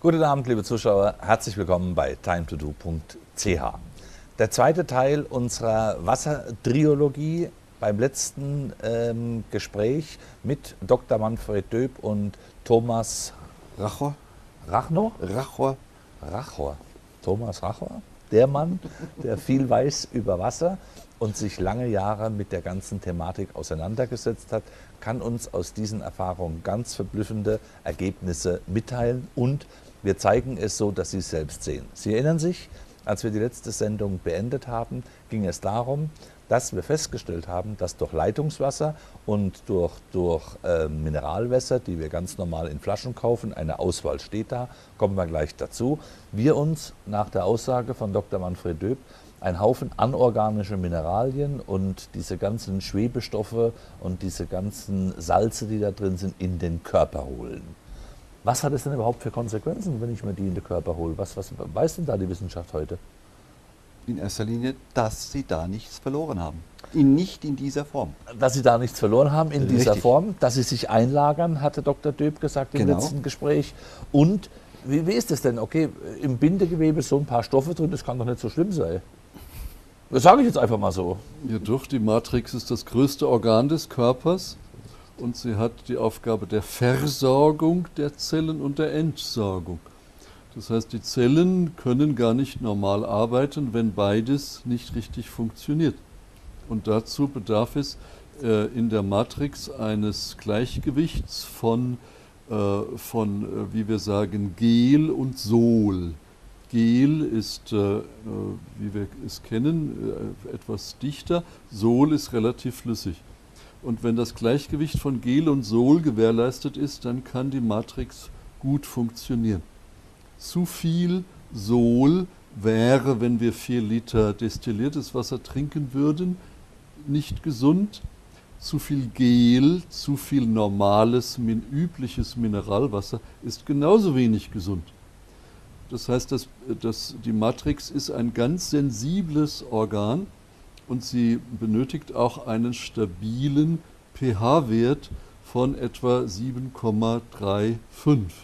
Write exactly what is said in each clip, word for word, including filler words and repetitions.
Guten Abend, liebe Zuschauer. Herzlich willkommen bei time to do punkt c h. Der zweite Teil unserer Wassertriologie beim letzten ähm, Gespräch mit Doktor Manfred Döb und Thomas Rachor. Rachno? Rachor. Rachor. Thomas Rachor. Der Mann, der viel weiß über Wasser und sich lange Jahre mit der ganzen Thematik auseinandergesetzt hat, kann uns aus diesen Erfahrungen ganz verblüffende Ergebnisse mitteilen und wir zeigen es so, dass Sie es selbst sehen. Sie erinnern sich, als wir die letzte Sendung beendet haben, ging es darum, dass wir festgestellt haben, dass durch Leitungswasser und durch, durch äh, Mineralwässer, die wir ganz normal in Flaschen kaufen, eine Auswahl steht da, kommen wir gleich dazu, wir uns nach der Aussage von Doktor Manfred Döb ein Haufen anorganische Mineralien und diese ganzen Schwebestoffe und diese ganzen Salze, die da drin sind, in den Körper holen. Was hat es denn überhaupt für Konsequenzen, wenn ich mir die in den Körper hole? Was, was weiß denn da die Wissenschaft heute? In erster Linie, dass sie da nichts verloren haben. In, nicht in dieser Form. Dass sie da nichts verloren haben in Richtig. dieser Form, dass sie sich einlagern, hatte Doktor Döb gesagt im Genau. letzten Gespräch. Und wie, wie ist es denn? Okay, im Bindegewebe so ein paar Stoffe drin, das kann doch nicht so schlimm sein. Das sage ich jetzt einfach mal so. Ja doch, die Matrix ist das größte Organ des Körpers und sie hat die Aufgabe der Versorgung der Zellen und der Entsorgung. Das heißt, die Zellen können gar nicht normal arbeiten, wenn beides nicht richtig funktioniert. Und dazu bedarf es äh, in der Matrix eines Gleichgewichts von, äh, von äh, wie wir sagen, Gel und Sol. Gel ist, äh, wie wir es kennen, äh, etwas dichter, Sol ist relativ flüssig. Und wenn das Gleichgewicht von Gel und Sol gewährleistet ist, dann kann die Matrix gut funktionieren. Zu viel Sol wäre, wenn wir vier Liter destilliertes Wasser trinken würden, nicht gesund. Zu viel Gel, zu viel normales, min übliches Mineralwasser ist genauso wenig gesund. Das heißt, dass, dass die Matrix ist ein ganz sensibles Organ und sie benötigt auch einen stabilen pH-Wert von etwa sieben Komma fünfunddreißig.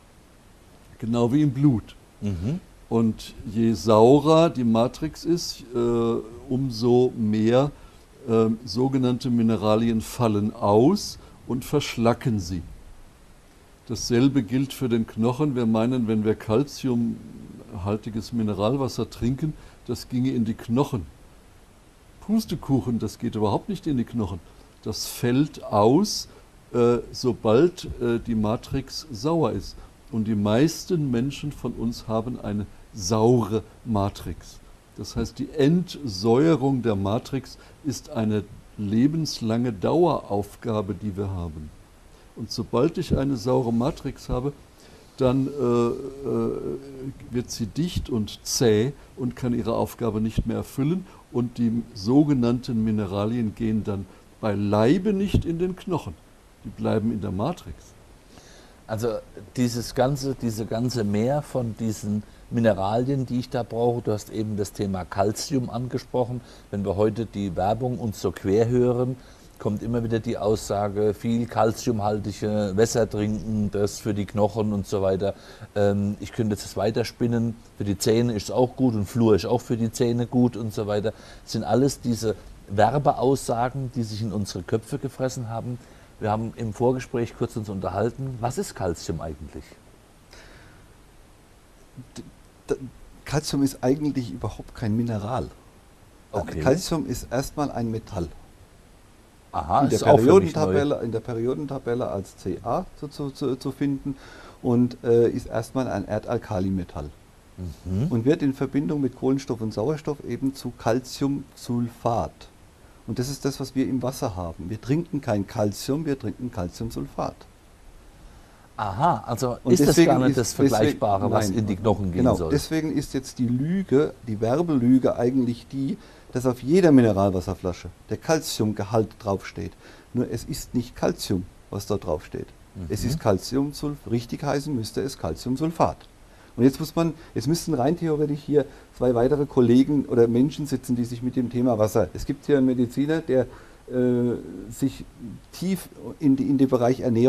Genau wie im Blut. Mhm. Und je saurer die Matrix ist, äh, umso mehr äh, sogenannte Mineralien fallen aus und verschlacken sie. Dasselbe gilt für den Knochen. Wir meinen, wenn wir calciumhaltiges Mineralwasser trinken, das ginge in die Knochen. Pustekuchen, das geht überhaupt nicht in die Knochen. Das fällt aus, äh, sobald äh, die Matrix sauer ist. Und die meisten Menschen von uns haben eine saure Matrix. Das heißt, die Entsäuerung der Matrix ist eine lebenslange Daueraufgabe, die wir haben. Und sobald ich eine saure Matrix habe, dann äh, äh, wird sie dicht und zäh und kann ihre Aufgabe nicht mehr erfüllen. Und die sogenannten Mineralien gehen dann beileibe nicht in den Knochen. Die bleiben in der Matrix. Also dieses ganze, diese ganze Meer von diesen Mineralien, die ich da brauche, du hast eben das Thema Calcium angesprochen. Wenn wir heute die Werbung uns so quer hören, kommt immer wieder die Aussage, viel calciumhaltige Wässer trinken, das für die Knochen und so weiter. Ähm, ich könnte jetzt das weiterspinnen, für die Zähne ist es auch gut und Fluor ist auch für die Zähne gut und so weiter. Das sind alles diese Werbeaussagen, die sich in unsere Köpfe gefressen haben. Wir haben im Vorgespräch kurz uns unterhalten. Was ist Calcium eigentlich? Calcium ist eigentlich überhaupt kein Mineral. Okay. Calcium ist erstmal ein Metall. Aha, in, der ist auch für mich Periodentabelle, neu. in der Periodentabelle als C A zu, zu, zu, zu finden und äh, ist erstmal ein Erdalkalimetall. Mhm. Und wird in Verbindung mit Kohlenstoff und Sauerstoff eben zu Calciumsulfat. Und das ist das, was wir im Wasser haben. Wir trinken kein Calcium, wir trinken Calciumsulfat. Aha, also Und ist das gar nicht ist, das Vergleichbare, deswegen, was nein, in die Knochen gehen genau, soll? Deswegen ist jetzt die Lüge, die Werbelüge eigentlich die, dass auf jeder Mineralwasserflasche der Calciumgehalt draufsteht. Nur es ist nicht Calcium, was da draufsteht. Mhm. Es ist Calciumsulfat. Richtig heißen müsste es Calciumsulfat. Und jetzt muss man, jetzt müssten rein theoretisch hier zwei weitere Kollegen oder Menschen sitzen, die sich mit dem Thema Wasser. Es gibt hier einen Mediziner, der äh, sich tief in, die, in den Bereich Ernährung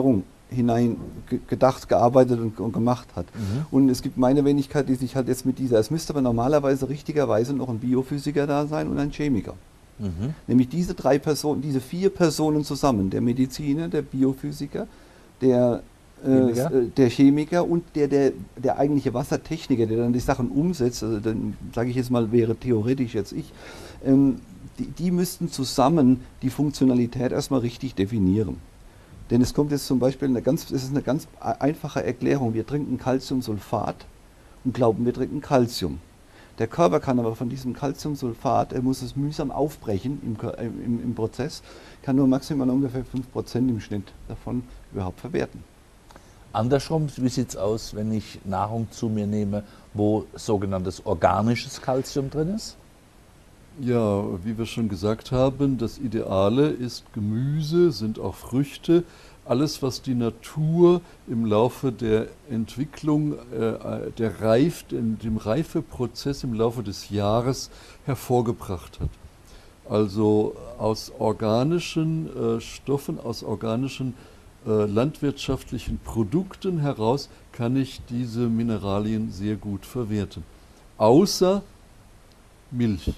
hinein ge gedacht, gearbeitet und, und gemacht hat. Mhm. Und es gibt meine Wenigkeit, die sich halt jetzt mit dieser, es müsste aber normalerweise richtigerweise noch ein Biophysiker da sein und ein Chemiker. Mhm. Nämlich diese drei Personen, diese vier Personen zusammen, der Mediziner, der Biophysiker, der Chemiker, äh, der Chemiker und der, der, der eigentliche Wassertechniker, der dann die Sachen umsetzt, also dann sage ich jetzt mal, wäre theoretisch jetzt ich, ähm, die, die müssten zusammen die Funktionalität erstmal richtig definieren. Denn es kommt jetzt zum Beispiel, eine ganz, es ist eine ganz einfache Erklärung, wir trinken Calciumsulfat und glauben, wir trinken Calcium. Der Körper kann aber von diesem Calciumsulfat, er muss es mühsam aufbrechen im, im, im Prozess, kann nur maximal ungefähr fünf Prozent im Schnitt davon überhaupt verwerten. Andersrum, wie sieht es aus, wenn ich Nahrung zu mir nehme, wo sogenanntes organisches Calcium drin ist? Ja, wie wir schon gesagt haben, das Ideale ist Gemüse, sind auch Früchte, alles, was die Natur im Laufe der Entwicklung, äh, der Reif, dem Reifeprozess im Laufe des Jahres hervorgebracht hat. Also aus organischen äh, Stoffen, aus organischen äh, landwirtschaftlichen Produkten heraus kann ich diese Mineralien sehr gut verwerten. Außer Milch.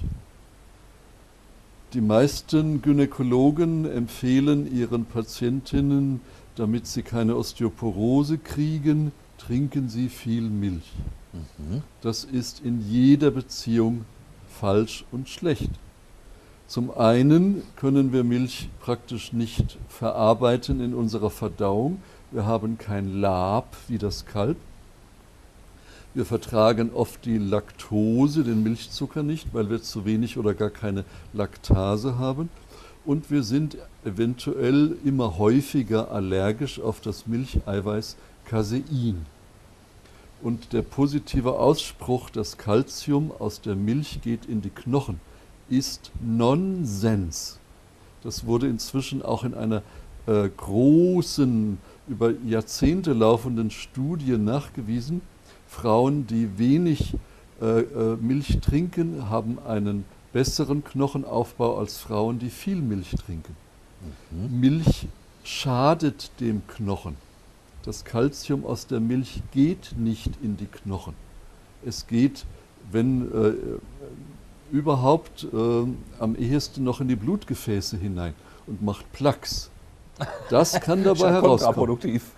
Die meisten Gynäkologen empfehlen ihren Patientinnen, damit sie keine Osteoporose kriegen, trinken sie viel Milch. Mhm. Das ist in jeder Beziehung falsch und schlecht. Zum einen können wir Milch praktisch nicht verarbeiten in unserer Verdauung. Wir haben kein Lab wie das Kalb. Wir vertragen oft die Laktose, den Milchzucker nicht, weil wir zu wenig oder gar keine Laktase haben. Und wir sind eventuell immer häufiger allergisch auf das Milcheiweiß Casein. Und der positive Ausspruch, das Calcium aus der Milch geht in die Knochen, ist Nonsens. Das wurde inzwischen auch in einer äh, großen, über Jahrzehnte laufenden Studie nachgewiesen. Frauen, die wenig äh, äh, Milch trinken, haben einen besseren Knochenaufbau als Frauen, die viel Milch trinken. Mhm. Milch schadet dem Knochen. Das Calcium aus der Milch geht nicht in die Knochen. Es geht, wenn äh, überhaupt, äh, am ehesten noch in die Blutgefäße hinein und macht Plaques. Das kann dabei herauskommen.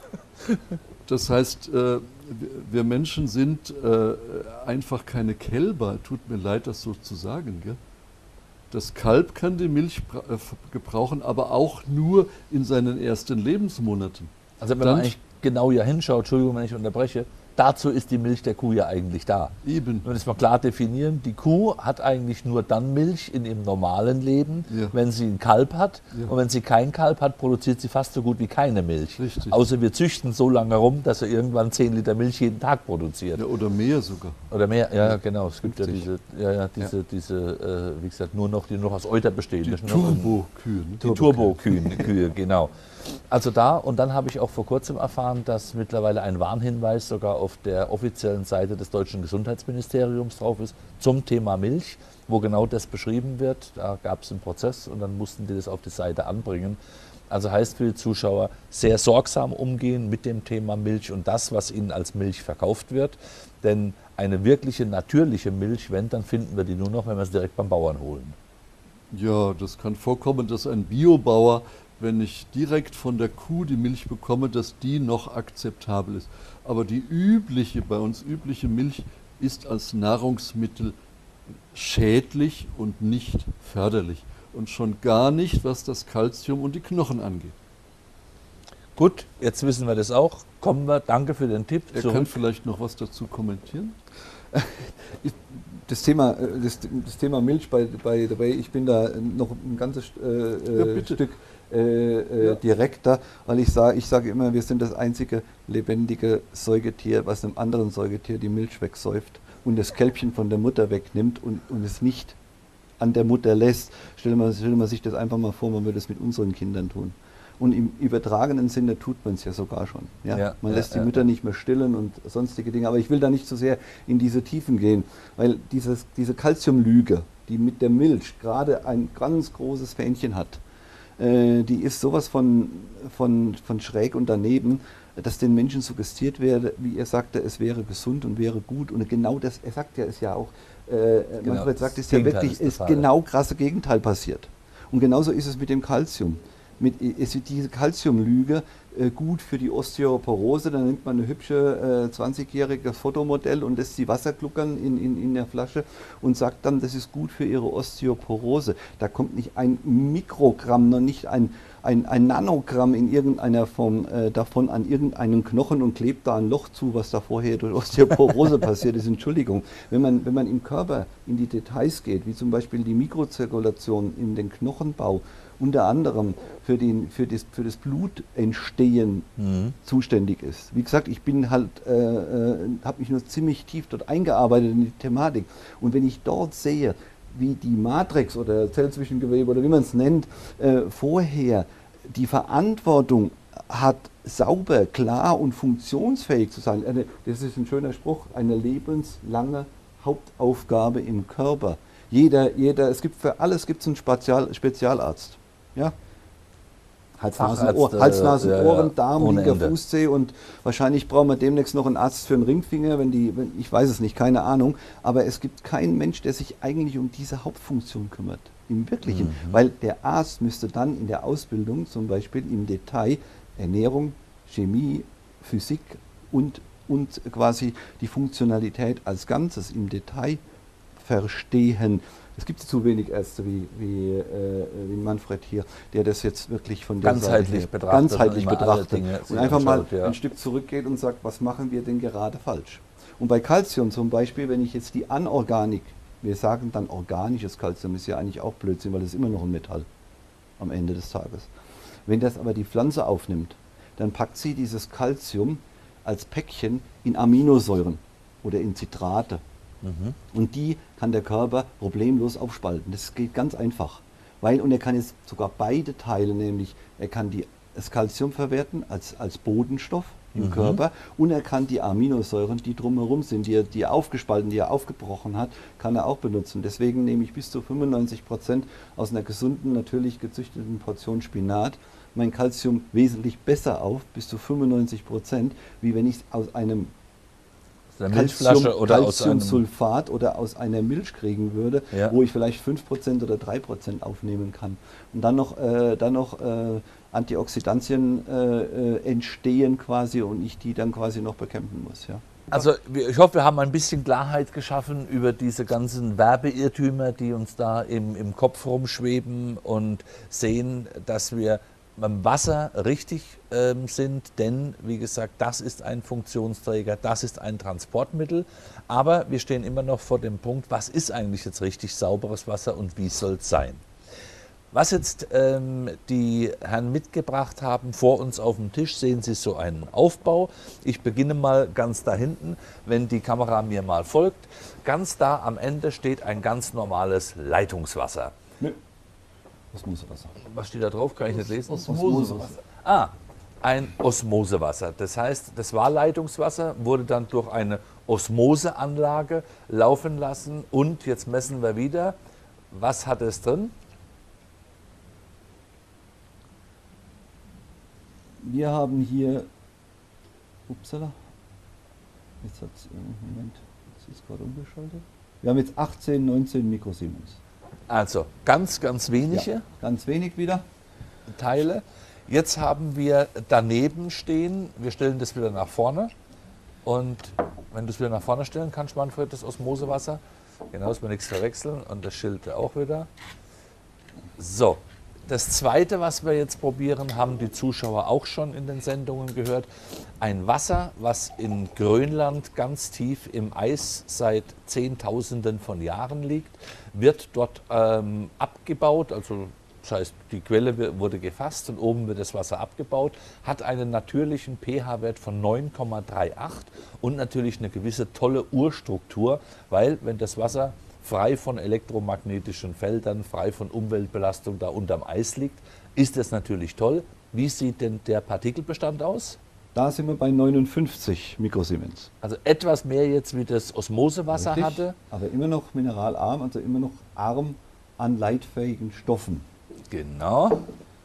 Das heißt, äh, wir Menschen sind äh, einfach keine Kälber, tut mir leid, das so zu sagen. Gell? Das Kalb kann die Milch äh, gebrauchen, aber auch nur in seinen ersten Lebensmonaten. Also wenn man eigentlich genau hier hinschaut, Entschuldigung, wenn ich unterbreche, dazu ist die Milch der Kuh ja eigentlich da. Eben. Wenn wir das mal klar definieren, die Kuh hat eigentlich nur dann Milch in ihrem normalen Leben, ja, wenn sie ein Kalb hat. Ja. Und wenn sie kein Kalb hat, produziert sie fast so gut wie keine Milch. Richtig. Außer wir züchten so lange rum, dass sie irgendwann zehn Liter Milch jeden Tag produziert. Ja, oder mehr sogar. Oder mehr, ja genau. Es gibt ja diese, ja, ja, diese, ja. diese äh, wie gesagt, nur noch, die nur aus Euter bestehen. Die Turbo-Kühe. Die Turbo-Kühe, genau. Also da, und dann habe ich auch vor kurzem erfahren, dass mittlerweile ein Warnhinweis sogar auf der offiziellen Seite des deutschen Gesundheitsministeriums drauf ist zum Thema Milch, wo genau das beschrieben wird. Da gab es einen Prozess und dann mussten die das auf die Seite anbringen. Also heißt für die Zuschauer, sehr sorgsam umgehen mit dem Thema Milch und das, was ihnen als Milch verkauft wird. Denn eine wirkliche natürliche Milch, wenn, dann finden wir die nur noch, wenn wir es direkt beim Bauern holen. Ja, das kann vorkommen, dass ein Biobauer, wenn ich direkt von der Kuh die Milch bekomme, dass die noch akzeptabel ist. Aber die übliche, bei uns übliche Milch ist als Nahrungsmittel schädlich und nicht förderlich. Und schon gar nicht, was das Calcium und die Knochen angeht. Gut, jetzt wissen wir das auch. Kommen wir, danke für den Tipp. Er kann vielleicht noch was dazu kommentieren? Das Thema, das, das Thema Milch bei, bei dabei, ich bin da noch ein ganzes äh, ja, Stück äh, äh, ja. direkter, weil ich sage, ich sage immer, wir sind das einzige lebendige Säugetier, was einem anderen Säugetier die Milch wegsäuft und das Kälbchen von der Mutter wegnimmt und, und es nicht an der Mutter lässt. Stellen wir, stellen wir sich das einfach mal vor, man würde es mit unseren Kindern tun. Und im übertragenen Sinne tut man es ja sogar schon. Ja? Ja, man lässt ja, die Mütter ja. nicht mehr stillen und sonstige Dinge. Aber ich will da nicht so sehr in diese Tiefen gehen, weil dieses, diese Calciumlüge, die mit der Milch gerade ein ganz großes Fähnchen hat, äh, die ist sowas von, von, von schräg und daneben, dass den Menschen suggestiert werde, wie er sagte, es wäre gesund und wäre gut. Und genau das, er sagt ja, ist ja auch, äh, Genau, Manfred sagt, das ist ja Gegenteil wirklich, ist der ist Fall. genau krasse Gegenteil passiert. Und genauso ist es mit dem Calcium. Mit, ist diese Calciumlüge äh, gut für die Osteoporose, dann nimmt man eine hübsche äh, zwanzigjährige Fotomodell und lässt sie Wasser gluckern in, in, in der Flasche und sagt dann, das ist gut für ihre Osteoporose. Da kommt nicht ein Mikrogramm, noch nicht ein, ein, ein Nanogramm in irgendeiner Form äh, davon an irgendeinen Knochen und klebt da ein Loch zu, was da vorher durch Osteoporose passiert ist. Entschuldigung. Wenn man, wenn man im Körper in die Details geht, wie zum Beispiel die Mikrozirkulation in den Knochenbau, unter anderem für, den, für, das, für das Blutentstehen Mhm. zuständig ist. Wie gesagt, ich bin halt, äh, äh, habe mich nur ziemlich tief dort eingearbeitet in die Thematik. Und wenn ich dort sehe, wie die Matrix oder Zellzwischengewebe oder wie man es nennt, äh, vorher die Verantwortung hat, sauber, klar und funktionsfähig zu sein. Eine, das ist ein schöner Spruch, eine lebenslange Hauptaufgabe im Körper. Jeder, jeder, es gibt für alles gibt es einen Spezial, Spezialarzt. Ja? Hals, Nasen, Ohr, Fachärzte, Hals, Nasen, ja, ja, Ohren, Darm, ohne linker Ende. Fußzeh und wahrscheinlich brauchen wir demnächst noch einen Arzt für den Ringfinger, wenn die, wenn, ich weiß es nicht, keine Ahnung. Aber es gibt keinen Mensch, der sich eigentlich um diese Hauptfunktion kümmert, im Wirklichen. Mhm. Weil der Arzt müsste dann in der Ausbildung zum Beispiel im Detail Ernährung, Chemie, Physik und, und quasi die Funktionalität als Ganzes im Detail verstehen. Es gibt zu wenig Ärzte wie, wie, äh, wie Manfred hier, der das jetzt wirklich von der Ganzheitlich Seite her betrachtet ganzheitlich und immer alle betrachtet Dinge und sich einfach mal anschaut, ja. ein Stück zurückgeht und sagt, was machen wir denn gerade falsch? Und bei Calcium zum Beispiel, wenn ich jetzt die Anorganik, wir sagen dann organisches Calcium, ist ja eigentlich auch Blödsinn, weil es ist immer noch ein Metall am Ende des Tages. Wenn das aber die Pflanze aufnimmt, dann packt sie dieses Calcium als Päckchen in Aminosäuren oder in Zitrate. Mhm. Und die kann der Körper problemlos aufspalten. Das geht ganz einfach. Weil, und er kann jetzt sogar beide Teile, nämlich er kann die, das Calcium verwerten als, als Bodenstoff im Mhm. Körper und er kann die Aminosäuren, die drumherum sind, die er, die er aufgespalten, die er aufgebrochen hat, kann er auch benutzen. Deswegen nehme ich bis zu fünfundneunzig Prozent aus einer gesunden, natürlich gezüchteten Portion Spinat mein Calcium wesentlich besser auf, bis zu fünfundneunzig Prozent, wie wenn ich es aus einem Aus einer Milchflasche oder aus einem... Calciumsulfat oder aus einer Milch kriegen würde, Ja. wo ich vielleicht fünf Prozent oder drei Prozent aufnehmen kann. Und dann noch, äh, dann noch äh, Antioxidantien äh, äh, entstehen quasi und ich die dann quasi noch bekämpfen muss. Ja. Also wir- ich hoffe, wir haben ein bisschen Klarheit geschaffen über diese ganzen Werbeirrtümer, die uns da im, im Kopf rumschweben und sehen, dass wir beim Wasser richtig ähm, sind, denn wie gesagt, das ist ein Funktionsträger, das ist ein Transportmittel, aber wir stehen immer noch vor dem Punkt, was ist eigentlich jetzt richtig sauberes Wasser und wie soll es sein? Was jetzt ähm, die Herren mitgebracht haben, vor uns auf dem Tisch, sehen Sie so einen Aufbau. Ich beginne mal ganz da hinten, wenn die Kamera mir mal folgt. Ganz da am Ende steht ein ganz normales Leitungswasser. Nö. Das muss Wasser. Was steht da drauf? Kann ich nicht lesen. Osmosewasser. Ah, ein Osmosewasser. Das heißt, das war Leitungswasser, wurde dann durch eine Osmoseanlage laufen lassen und jetzt messen wir wieder, was hat es drin? Wir haben hier, upsala, jetzt hat es, Moment, jetzt ist gerade umgeschaltet. Wir haben jetzt achtzehn, neunzehn Mikrosiemens. Also ganz, ganz wenige Ja, ganz wenig wieder. Teile. Jetzt haben wir daneben stehen, wir stellen das wieder nach vorne und wenn du es wieder nach vorne stellen kannst, Manfred, das Osmosewasser, genau, dass wir nichts verwechseln und das Schild auch wieder. So, das zweite, was wir jetzt probieren, haben die Zuschauer auch schon in den Sendungen gehört. Ein Wasser, was in Grönland ganz tief im Eis seit Zehntausenden von Jahren liegt, wird dort ähm, abgebaut, also das heißt, die Quelle wurde gefasst und oben wird das Wasser abgebaut, hat einen natürlichen pH-Wert von neun Komma achtunddreißig und natürlich eine gewisse tolle Urstruktur, weil wenn das Wasser frei von elektromagnetischen Feldern, frei von Umweltbelastung da unterm Eis liegt, ist das natürlich toll. Wie sieht denn der Partikelbestand aus? Da sind wir bei neunundfünfzig Mikrosiemens. Also etwas mehr jetzt, wie das Osmosewasser Richtig, hatte. aber immer noch mineralarm, also immer noch arm an leitfähigen Stoffen. Genau.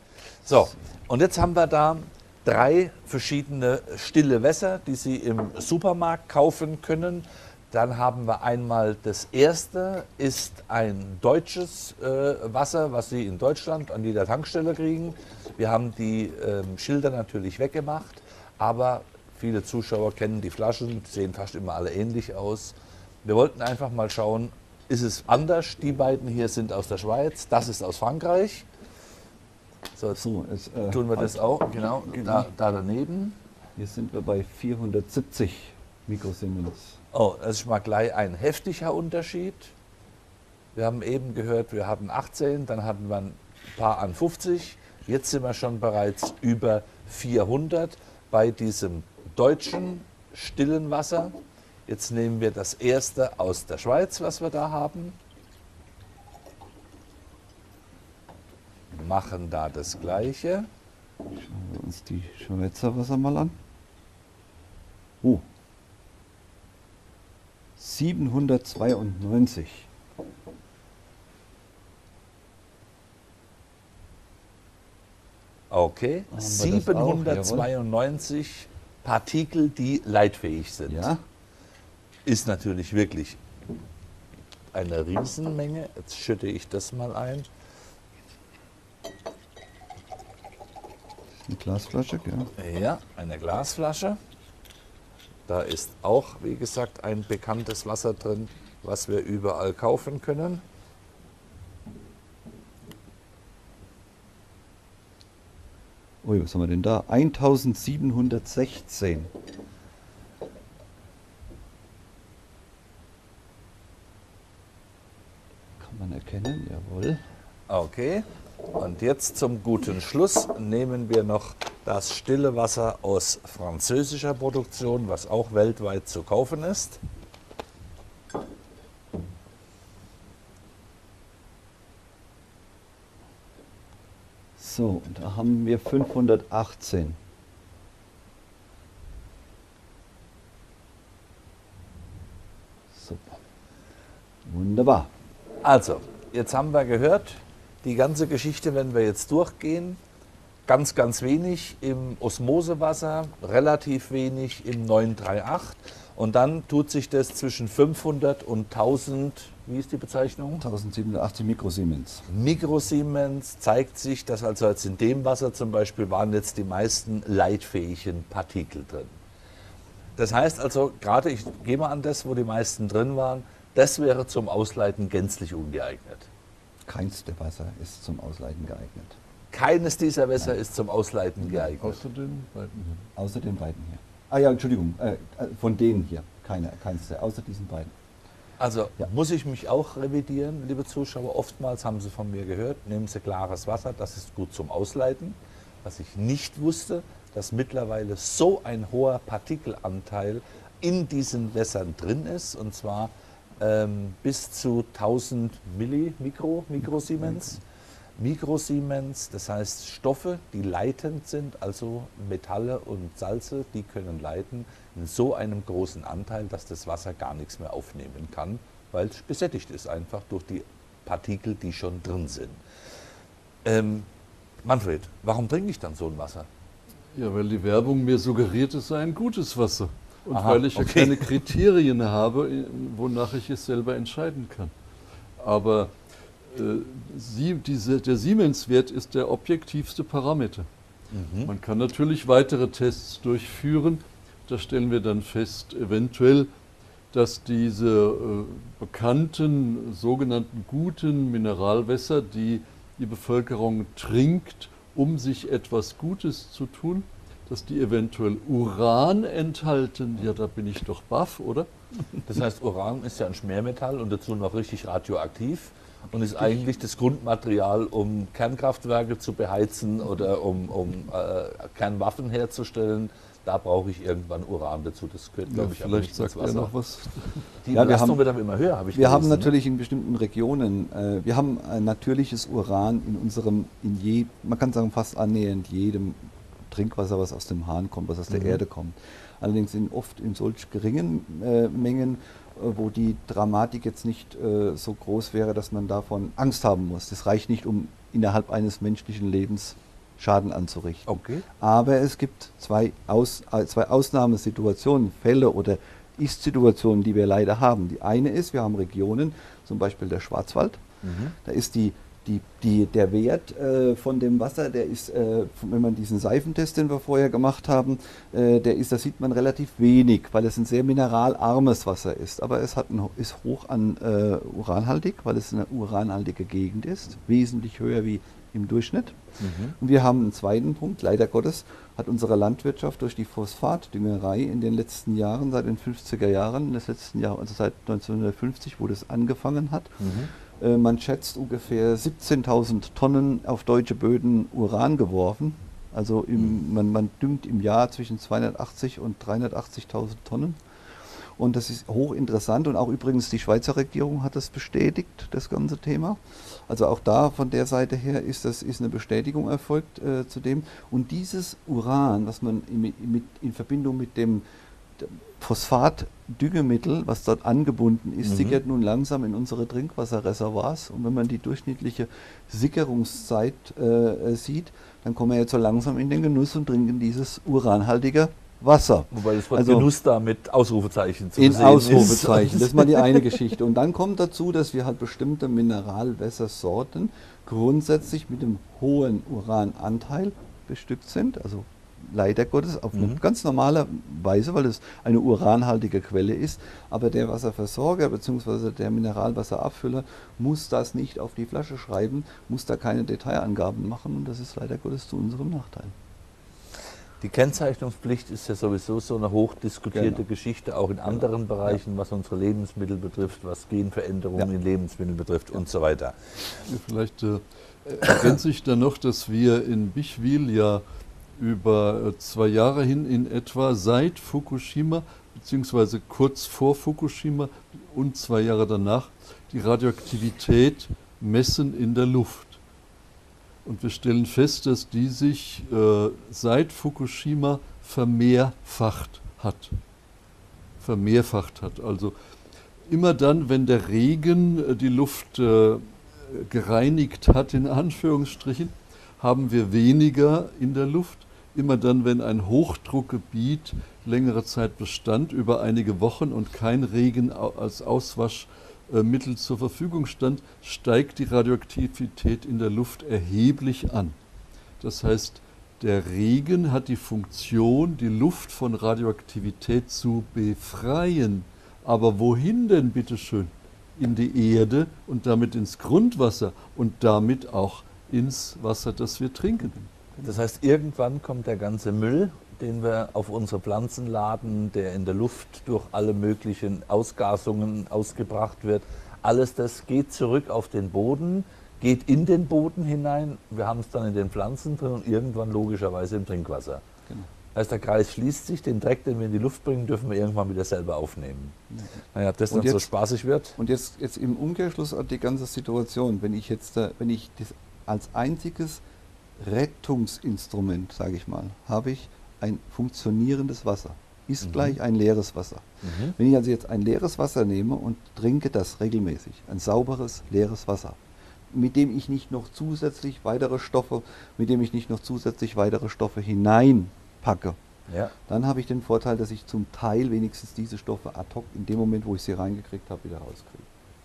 So, und jetzt haben wir da drei verschiedene stille Wässer, die Sie im Supermarkt kaufen können. Dann haben wir einmal das erste, ist ein deutsches äh, Wasser, was Sie in Deutschland an jeder Tankstelle kriegen. Wir haben die ähm, Schilder natürlich weggemacht, aber viele Zuschauer kennen die Flaschen, sehen fast immer alle ähnlich aus. Wir wollten einfach mal schauen, ist es anders? Die beiden hier sind aus der Schweiz, das ist aus Frankreich. So, jetzt So, es, äh, tun wir das auch, genau, da, da daneben. Hier sind wir bei vierhundertsiebzig Mikrosiemens. Oh, das ist mal gleich ein heftiger Unterschied. Wir haben eben gehört, wir hatten achtzehn, dann hatten wir ein paar an fünfzig. Jetzt sind wir schon bereits über vierhundert bei diesem deutschen stillen Wasser. Jetzt nehmen wir das erste aus der Schweiz, was wir da haben. Machen da das Gleiche. Schauen wir uns die Schweizer Wasser mal an. Oh. siebenhundertzweiundneunzig. Okay, Haben wir das auch? siebenhundertzweiundneunzig Partikel, die leitfähig sind. Ja, Ist natürlich wirklich eine Riesenmenge. Jetzt schütte ich das mal ein. eine Glasflasche, gell? Ja, eine Glasflasche. Da ist auch, wie gesagt, ein bekanntes Wasser drin, was wir überall kaufen können. Ui, was haben wir denn da? eintausendsiebenhundertsechzehn. Kann man erkennen, jawohl. Okay, und jetzt zum guten Schluss nehmen wir noch das stille Wasser aus französischer Produktion, was auch weltweit zu kaufen ist. So, und da haben wir fünfhundertachtzehn. Super. Wunderbar. Also, jetzt haben wir gehört, die ganze Geschichte, wenn wir jetzt durchgehen, ganz, ganz wenig im Osmosewasser, relativ wenig im neun drei acht und dann tut sich das zwischen fünfhundert und tausend, wie ist die Bezeichnung? eintausendsiebenhundertachtzig Mikrosiemens. Mikrosiemens zeigt sich, dass also jetzt in dem Wasser zum Beispiel waren jetzt die meisten leitfähigen Partikel drin. Das heißt also, gerade ich gehe mal an das, wo die meisten drin waren, das wäre zum Ausleiten gänzlich ungeeignet. Keins der Wasser ist zum Ausleiten geeignet. Keines dieser Wässer ist zum Ausleiten geeignet. Außer den beiden hier. Außer den beiden hier. Ah ja, Entschuldigung, äh, von denen hier. Keine, keins der, außer diesen beiden. Also Ja. muss ich mich auch revidieren, liebe Zuschauer. Oftmals haben Sie von mir gehört, nehmen Sie klares Wasser, das ist gut zum Ausleiten. Was ich nicht wusste, dass mittlerweile so ein hoher Partikelanteil in diesen Wässern drin ist, und zwar ähm, bis zu tausend Milli, Mikro, Mikrosiemens. Mikrosiemens, das heißt Stoffe, die leitend sind, also Metalle und Salze, die können leiten in so einem großen Anteil, dass das Wasser gar nichts mehr aufnehmen kann, weil es besättigt ist einfach durch die Partikel, die schon drin sind. Ähm, Manfred, warum trinke ich dann so ein Wasser? Ja, weil die Werbung mir suggeriert, es sei ein gutes Wasser. Und Aha, weil ich ja okay. keine Kriterien habe, wonach ich es selber entscheiden kann. Aber äh, Sie, diese, der Siemens-Wert ist der objektivste Parameter. Mhm. Man kann natürlich weitere Tests durchführen. Da stellen wir dann fest, eventuell, dass diese äh, bekannten sogenannten guten Mineralwässer, die die Bevölkerung trinkt, um sich etwas Gutes zu tun, dass die eventuell Uran enthalten. Ja, da bin ich doch baff, oder? Das heißt, Uran ist ja ein Schwermetall und dazu noch richtig radioaktiv und ist eigentlich das Grundmaterial, um Kernkraftwerke zu beheizen oder um, um äh, Kernwaffen herzustellen. Da brauche ich irgendwann Uran dazu. Das gehört, glaube ich, aber vielleicht nicht ins sagt er Wasser. noch was. Die Ja, wir Belastung haben- wird aber immer höher, habe ich Wir haben gelesen, ne? natürlich in bestimmten Regionen, äh, wir haben ein natürliches Uran in unserem, in je, man kann sagen fast annähernd jedem Trinkwasser, was aus dem Hahn kommt, was aus der Mhm. Erde kommt. Allerdings in oft in solch geringen äh, Mengen, äh, wo die Dramatik jetzt nicht äh, so groß wäre, dass man davon Angst haben muss. Das reicht nicht, um innerhalb eines menschlichen Lebens Schaden anzurichten. Okay. Aber es gibt zwei, Aus, äh, zwei Ausnahmesituationen, Fälle oder Ist-Situationen, die wir leider haben. Die eine ist, wir haben Regionen, zum Beispiel der Schwarzwald, Mhm. da ist die, die, die, der Wert äh, von dem Wasser, der ist, äh, wenn man diesen Seifentest, den wir vorher gemacht haben, äh, der ist, da sieht man relativ wenig, weil es ein sehr mineralarmes Wasser ist. Aber es hat ein, ist hoch an äh, uranhaltig, weil es eine uranhaltige Gegend ist, wesentlich höher wie im Durchschnitt. Mhm. Und wir haben einen zweiten Punkt, leider Gottes hat unsere Landwirtschaft durch die Phosphatdüngerei in den letzten Jahren, seit den fünfziger Jahren, des letzten Jahr, also seit neunzehnhundertfünfzig, wo das angefangen hat, Mhm. äh, man schätzt ungefähr siebzehntausend Tonnen auf deutsche Böden Uran geworfen. Also im, man, man düngt im Jahr zwischen zweihundertachtzig und dreihundertachtzigtausend Tonnen. Und das ist hochinteressant und auch übrigens die Schweizer Regierung hat das bestätigt, das ganze Thema. Also auch da von der Seite her ist, das, ist eine Bestätigung erfolgt äh, zu dem. Und dieses Uran, was man in, mit, in Verbindung mit dem Phosphat-Düngemittel, was dort angebunden ist, Mhm. sickert nun langsam in unsere Trinkwasserreservoirs. Und wenn man die durchschnittliche Sickerungszeit äh, sieht, dann kommen wir jetzt so langsam in den Genuss und trinken dieses uranhaltige Wasser. Wobei das Wort Also- Genuss da mit Ausrufezeichen zu In versehen Ausrufezeichen. ist. Das ist mal die eine Geschichte. Und dann kommt dazu, dass wir halt bestimmte Mineralwässersorten grundsätzlich mit einem hohen Urananteil bestückt sind. Also leider Gottes auf eine Mhm. ganz normale Weise, weil es eine uranhaltige Quelle ist. Aber der Wasserversorger bzw. der Mineralwasserabfüller muss das nicht auf die Flasche schreiben, muss da keine Detailangaben machen. Und das ist leider Gottes zu unserem Nachteil. Die Kennzeichnungspflicht ist ja sowieso so eine hochdiskutierte Genau. Geschichte, auch in anderen Bereichen, was unsere Lebensmittel betrifft, was Genveränderungen Ja. in Lebensmitteln betrifft und so weiter. Vielleicht äh, ergänze ich dann noch, dass wir in Bichwil ja über äh, zwei Jahre hin in etwa seit Fukushima, beziehungsweise kurz vor Fukushima und zwei Jahre danach, die Radioaktivität messen in der Luft. Und wir stellen fest, dass die sich äh, seit Fukushima vermehrfacht hat. Vermehrfacht hat. Also immer dann, wenn der Regen äh, die Luft äh, gereinigt hat, in Anführungsstrichen, haben wir weniger in der Luft. Immer dann, wenn ein Hochdruckgebiet längere Zeit bestand, über einige Wochen und kein Regen au- als Auswaschmittel zur Verfügung stand, steigt die Radioaktivität in der Luft erheblich an. Das heißt, der Regen hat die Funktion, die Luft von Radioaktivität zu befreien. Aber wohin denn, bitteschön? In die Erde und damit ins Grundwasser und damit auch ins Wasser, das wir trinken. Das heißt, irgendwann kommt der ganze Müll, den wir auf unsere Pflanzen laden, der in der Luft durch alle möglichen Ausgasungen ausgebracht wird. Alles das geht zurück auf den Boden, geht in den Boden hinein. Wir haben es dann in den Pflanzen drin und irgendwann logischerweise im Trinkwasser. Genau. Das heißt, der Kreis schließt sich, den Dreck, den wir in die Luft bringen, dürfen wir irgendwann wieder selber aufnehmen. Naja, ob das Und dann so jetzt- spaßig wird. Und jetzt, jetzt im Umkehrschluss an die ganze Situation, wenn ich jetzt da, wenn ich das als einziges Rettungsinstrument, sage ich mal, habe ich ein funktionierendes Wasser. Ist Mhm. gleich ein leeres Wasser. Mhm. Wenn ich also jetzt ein leeres Wasser nehme und trinke das regelmäßig, ein sauberes, leeres Wasser, mit dem ich nicht noch zusätzlich weitere Stoffe, mit dem ich nicht noch zusätzlich weitere Stoffe hineinpacke, Ja. dann habe ich den Vorteil, dass ich zum Teil wenigstens diese Stoffe ad hoc in dem Moment, wo ich sie reingekriegt habe, wieder rauskriege.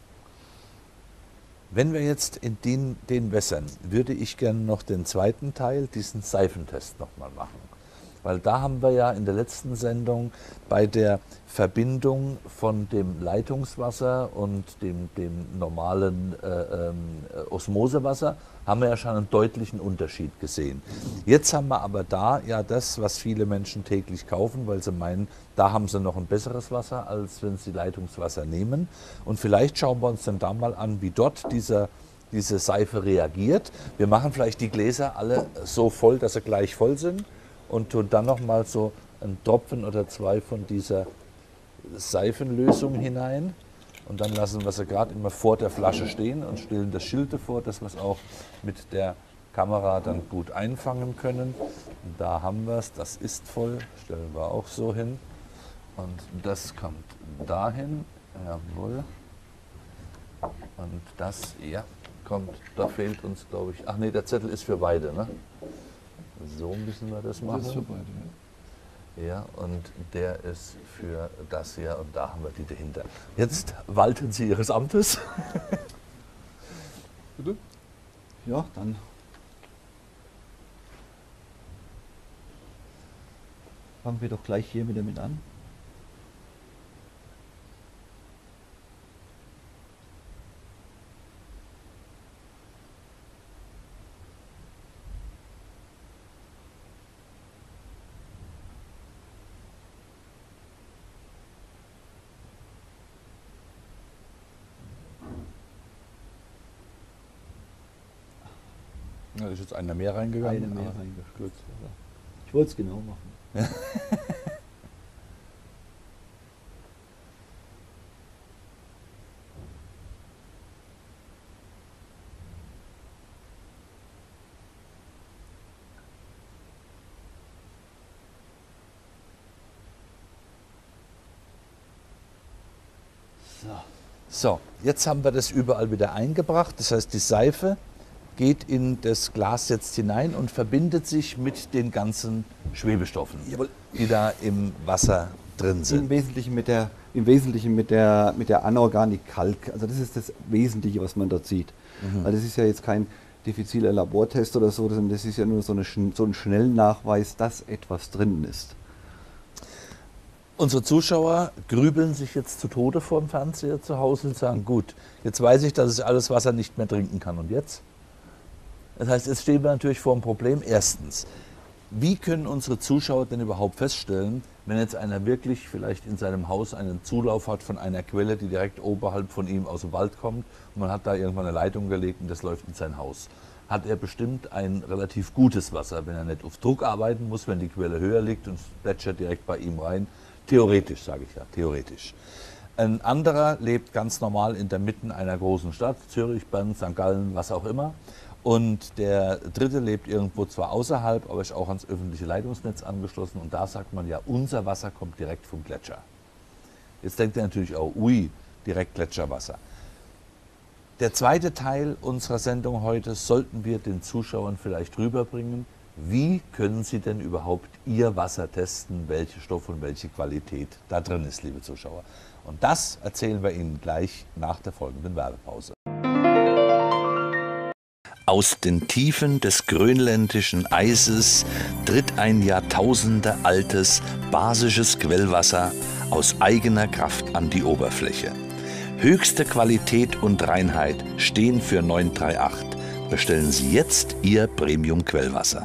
Wenn wir jetzt in den, den Wässern, würde ich gerne noch den zweiten Teil, diesen Seifentest nochmal machen. Weil da haben wir ja in der letzten Sendung bei der Verbindung von dem Leitungswasser und dem, dem normalen äh, ähm, Osmosewasser, haben wir ja schon einen deutlichen Unterschied gesehen. Jetzt haben wir aber da ja das, was viele Menschen täglich kaufen, weil sie meinen, da haben sie noch ein besseres Wasser, als wenn sie Leitungswasser nehmen. Und vielleicht schauen wir uns dann da mal an, wie dort dieser, diese Seife reagiert. Wir machen vielleicht die Gläser alle so voll, dass sie gleich voll sind und tun dann noch mal so einen Tropfen oder zwei von dieser Seifenlösung hinein. Und dann lassen wir sie gerade immer vor der Flasche stehen und stellen das Schild davor, dass wir es auch mit der Kamera dann gut einfangen können. Und da haben wir es, das ist voll, stellen wir auch so hin. Und das kommt dahin, jawohl. Und das, ja, kommt, da fehlt uns, glaube ich, ach nee, der Zettel ist für beide, ne? So müssen wir das Das machen. ist für beide, ja. Ja, und der ist für das hier und da haben wir die dahinter. Jetzt walten Sie Ihres Amtes. Bitte? Ja, dann fangen wir doch gleich hier wieder mit an. Da ist jetzt einer mehr reingegangen. Eine mehr aber- reingestürzt. Ich wollte es genau machen. So. So, jetzt haben wir das überall wieder eingebracht. Das heißt, die Seife geht in das Glas jetzt hinein und verbindet sich mit den ganzen Schwebestoffen, Jawohl. die da im Wasser drin Im sind. Wesentlichen mit der, im Wesentlichen mit der, mit der Anorganik Kalk. Also das ist das Wesentliche, was man dort sieht. Mhm. Weil das ist ja jetzt kein diffiziler Labortest oder so, sondern das ist ja nur so, eine, schn- so ein Schnellnachweis, dass etwas drin ist. Unsere Zuschauer grübeln sich jetzt zu Tode vor dem Fernseher zu Hause und sagen, gut, jetzt weiß ich, dass ich alles Wasser nicht mehr trinken kann. Und jetzt? Das heißt, jetzt stehen wir natürlich vor einem Problem. Erstens, wie können unsere Zuschauer denn überhaupt feststellen, wenn jetzt einer wirklich vielleicht in seinem Haus einen Zulauf hat von einer Quelle, die direkt oberhalb von ihm aus dem Wald kommt und man hat da irgendwann eine Leitung gelegt und das läuft in sein Haus? Hat er bestimmt ein relativ gutes Wasser, wenn er nicht auf Druck arbeiten muss, wenn die Quelle höher liegt und es plätschert direkt bei ihm rein. Theoretisch, sage ich ja, theoretisch. Ein anderer lebt ganz normal in der Mitte einer großen Stadt, Zürich, Bern, Sankt Gallen, was auch immer. Und der dritte lebt irgendwo zwar außerhalb, aber ist auch ans öffentliche Leitungsnetz angeschlossen. Und da sagt man ja, unser Wasser kommt direkt vom Gletscher. Jetzt denkt er natürlich auch, ui, direkt Gletscherwasser. Der zweite Teil unserer Sendung heute sollten wir den Zuschauern vielleicht rüberbringen. Wie können Sie denn überhaupt Ihr Wasser testen, welche Stoffe und welche Qualität da drin ist, liebe Zuschauer? Und das erzählen wir Ihnen gleich nach der folgenden Werbepause. Aus den Tiefen des grönländischen Eises tritt ein Jahrtausende altes, basisches Quellwasser aus eigener Kraft an die Oberfläche. Höchste Qualität und Reinheit stehen für neun drei acht. Bestellen Sie jetzt Ihr Premium-Quellwasser.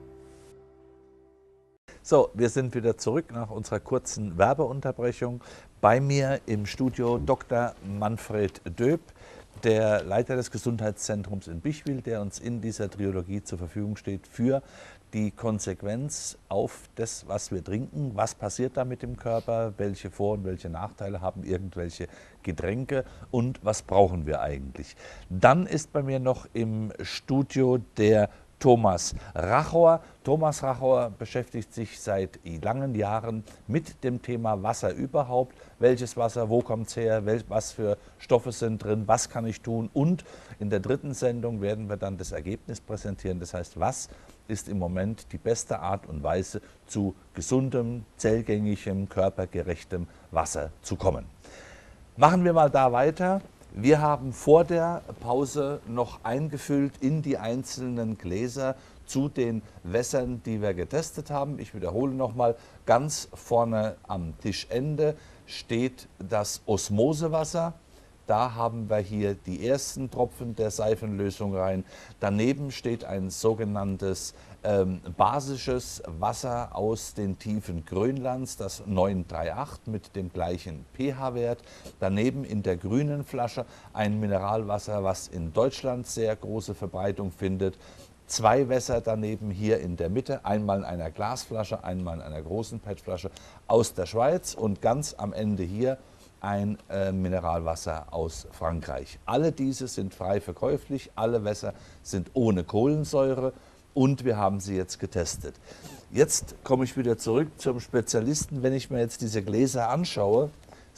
So, wir sind wieder zurück nach unserer kurzen Werbeunterbrechung. Bei mir im Studio Doktor Manfred Döb, der Leiter des Gesundheitszentrums in Bichwil, der uns in dieser Triologie zur Verfügung steht für die Konsequenz auf das, was wir trinken. Was passiert da mit dem Körper? Welche Vor- und welche Nachteile haben irgendwelche Getränke? Und was brauchen wir eigentlich? Dann ist bei mir noch im Studio der Thomas Rachor. Thomas Rachor beschäftigt sich seit langen Jahren mit dem Thema Wasser überhaupt. Welches Wasser, wo kommt es her, wel, was für Stoffe sind drin, was kann ich tun? Und in der dritten Sendung werden wir dann das Ergebnis präsentieren. Das heißt, was ist im Moment die beste Art und Weise, zu gesundem, zellgängigem, körpergerechtem Wasser zu kommen. Machen wir mal da weiter. Wir haben vor der Pause noch eingefüllt in die einzelnen Gläser zu den Wässern, die wir getestet haben. Ich wiederhole nochmal, ganz vorne am Tischende steht das Osmosewasser. Da haben wir hier die ersten Tropfen der Seifenlösung rein. Daneben steht ein sogenanntes ähm, basisches Wasser aus den Tiefen Grönlands, das neun drei acht mit dem gleichen pH-Wert. Daneben in der grünen Flasche ein Mineralwasser, was in Deutschland sehr große Verbreitung findet. Zwei Wässer daneben hier in der Mitte, einmal in einer Glasflasche, einmal in einer großen P E T-Flasche aus der Schweiz und ganz am Ende hier ein äh, Mineralwasser aus Frankreich. Alle diese sind frei verkäuflich, alle Wässer sind ohne Kohlensäure und wir haben sie jetzt getestet. Jetzt komme ich wieder zurück zum Spezialisten. Wenn ich mir jetzt diese Gläser anschaue,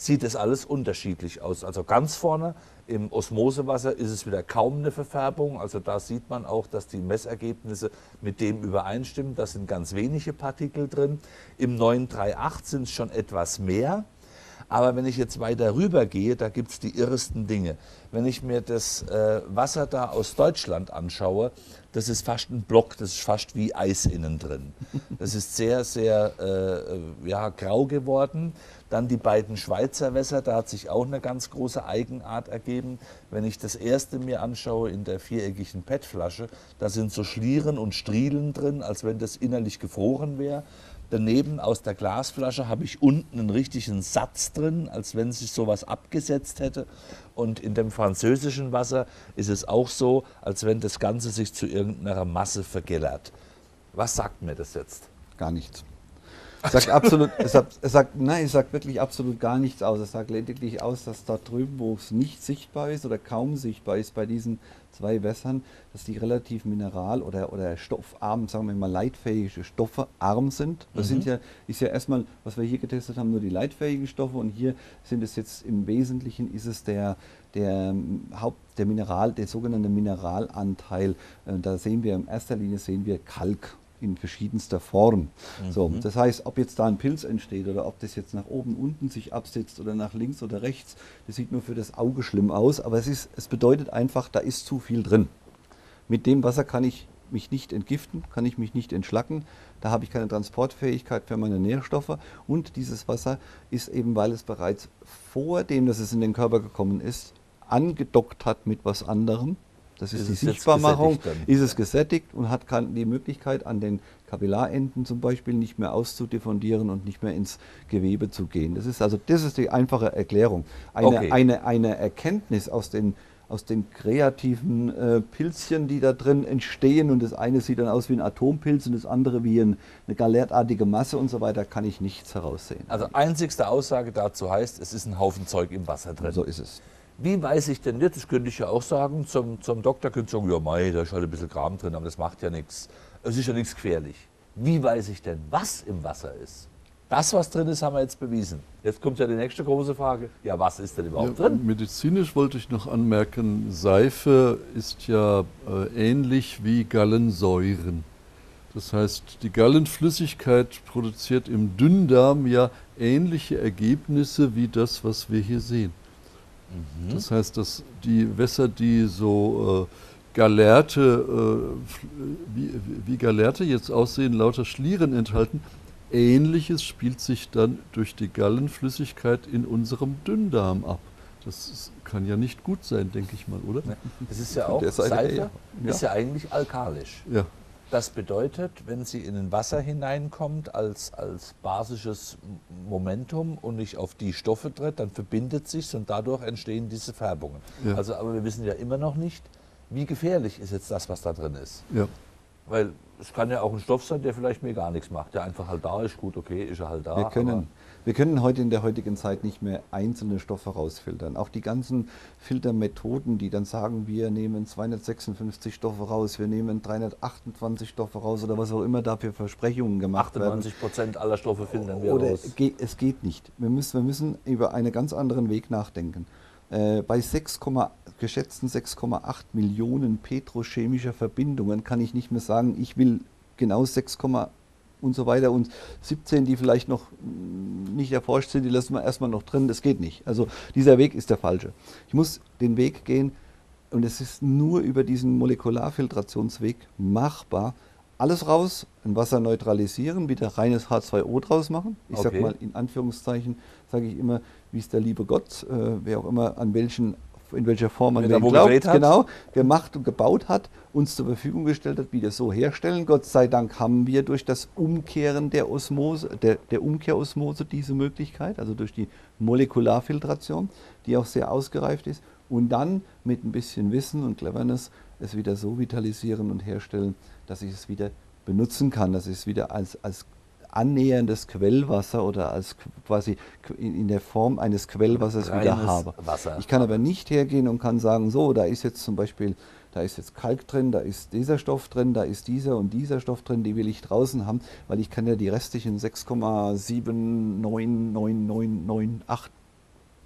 sieht es alles unterschiedlich aus. Also ganz vorne im Osmosewasser ist es wieder kaum eine Verfärbung. Also da sieht man auch, dass die Messergebnisse mit dem übereinstimmen. Da sind ganz wenige Partikel drin. Im neun drei acht sind es schon etwas mehr. Aber wenn ich jetzt weiter rüber gehe, da gibt es die irresten Dinge. Wenn ich mir das äh, Wasser da aus Deutschland anschaue, das ist fast ein Block, das ist fast wie Eis innen drin. Das ist sehr, sehr äh, ja, grau geworden. Dann die beiden Schweizer Wässer, da hat sich auch eine ganz große Eigenart ergeben. Wenn ich das erste mir anschaue in der viereckigen P E T-Flasche, da sind so Schlieren und Strielen drin, als wenn das innerlich gefroren wäre. Daneben aus der Glasflasche habe ich unten einen richtigen Satz drin, als wenn sich sowas abgesetzt hätte. Und in dem französischen Wasser ist es auch so, als wenn das Ganze sich zu irgendeiner Masse vergellert. Was sagt mir das jetzt? Gar nichts. Es sagt absolut, es sagt, es sagt, nein, es sagt wirklich absolut gar nichts aus. Es sagt lediglich aus, dass da drüben, wo es nicht sichtbar ist oder kaum sichtbar ist bei diesen zwei Wässern, dass die relativ mineral- oder, oder stoffarm, sagen wir mal leitfähige Stoffe arm sind. Das mhm. sind ja, ist ja erstmal, was wir hier getestet haben, nur die leitfähigen Stoffe, und hier sind es jetzt im Wesentlichen ist es der, der Haupt, der Mineral, der sogenannte Mineralanteil. Da sehen wir in erster Linie sehen wir Kalk in verschiedenster Form. Mhm. So, das heißt, ob jetzt da ein Pilz entsteht oder ob das jetzt nach oben, unten sich absetzt oder nach links oder rechts, das sieht nur für das Auge schlimm aus, aber es, ist, es bedeutet einfach, da ist zu viel drin. Mit dem Wasser kann ich mich nicht entgiften, kann ich mich nicht entschlacken, da habe ich keine Transportfähigkeit für meine Nährstoffe, und dieses Wasser ist eben, weil es bereits vor dem, dass es in den Körper gekommen ist, angedockt hat mit was anderem. Das ist, ist die Sichtbarmachung, ist es gesättigt und hat die Möglichkeit, an den Kapillarenden zum Beispiel nicht mehr auszudiffundieren und nicht mehr ins Gewebe zu gehen. Das ist also das ist die einfache Erklärung. Eine, okay. eine, eine Erkenntnis aus den, aus den kreativen äh, Pilzchen, die da drin entstehen, und das eine sieht dann aus wie ein Atompilz und das andere wie ein, eine galertartige Masse und so weiter, kann ich nichts heraussehen. Also einzigste Aussage dazu heißt, es ist ein Haufen Zeug im Wasser drin. So ist es. Wie weiß ich denn nicht, das könnte ich ja auch sagen, zum, zum Doktor könnte ich sagen, ja mei, da ist halt ein bisschen Kram drin, aber das macht ja nichts. Es ist ja nichts gefährlich. Wie weiß ich denn, was im Wasser ist? Das, was drin ist, haben wir jetzt bewiesen. Jetzt kommt ja die nächste große Frage, ja, was ist denn überhaupt ja, drin? Medizinisch wollte ich noch anmerken, Seife ist ja äh, ähnlich wie Gallensäuren. Das heißt, die Gallenflüssigkeit produziert im Dünndarm ja ähnliche Ergebnisse wie das, was wir hier sehen. Das heißt, dass die Wässer, die so äh, Galerte, äh, wie, wie Galerte jetzt aussehen, lauter Schlieren enthalten, Ähnliches spielt sich dann durch die Gallenflüssigkeit in unserem Dünndarm ab. Das ist, kann ja nicht gut sein, denke ich mal, oder? Das ist ja auch, Seife ja. ist ja eigentlich alkalisch. Ja. Das bedeutet, wenn sie in ein Wasser hineinkommt als, als basisches Momentum und nicht auf die Stoffe tritt, dann verbindet sich und dadurch entstehen diese Färbungen. Ja. Also, aber wir wissen ja immer noch nicht, wie gefährlich ist jetzt das, was da drin ist. Ja. Weil es kann ja auch ein Stoff sein, der vielleicht mir gar nichts macht, der einfach halt da ist, gut, okay, ist er halt da. Wir können, wir können heute in der heutigen Zeit nicht mehr einzelne Stoffe rausfiltern. Auch die ganzen Filtermethoden, die dann sagen, wir nehmen zweihundertsechsundfünfzig Stoffe raus, wir nehmen dreihundertachtundzwanzig Stoffe raus oder was auch immer da für Versprechungen gemacht werden. achtundneunzig Prozent aller Stoffe filtern wir oder raus. Es geht nicht. Wir müssen, wir müssen über einen ganz anderen Weg nachdenken. Äh, bei sechs, geschätzten sechs Komma acht Millionen petrochemischer Verbindungen kann ich nicht mehr sagen, ich will genau sechs, und so weiter und siebzehn, die vielleicht noch nicht erforscht sind, die lassen wir erstmal noch drin. Das geht nicht. Also dieser Weg ist der falsche. Ich muss den Weg gehen, und es ist nur über diesen Molekularfiltrationsweg machbar. Alles raus, ein Wasser neutralisieren, wieder reines H zwei O draus machen. Ich okay. sage mal in Anführungszeichen, sage ich immer, wie es der liebe Gott, äh, wer auch immer an welchen, in welcher Form man den glaubt, genau, gemacht und gebaut hat, uns zur Verfügung gestellt hat, wieder so herstellen. Gott sei Dank haben wir durch das Umkehren der Osmose, der, der Umkehrosmose diese Möglichkeit, also durch die Molekularfiltration, die auch sehr ausgereift ist, und dann mit ein bisschen Wissen und Cleverness es wieder so vitalisieren und herstellen, dass ich es wieder benutzen kann, dass ich es wieder als, als annäherndes Quellwasser oder als quasi in der Form eines Quellwassers Reines wieder habe. Wasser. Ich kann aber nicht hergehen und kann sagen, so, da ist jetzt zum Beispiel, da ist jetzt Kalk drin, da ist dieser Stoff drin, da ist dieser und dieser Stoff drin, die will ich draußen haben, weil ich kann ja die restlichen sechs Komma sieben neun neun neun neun acht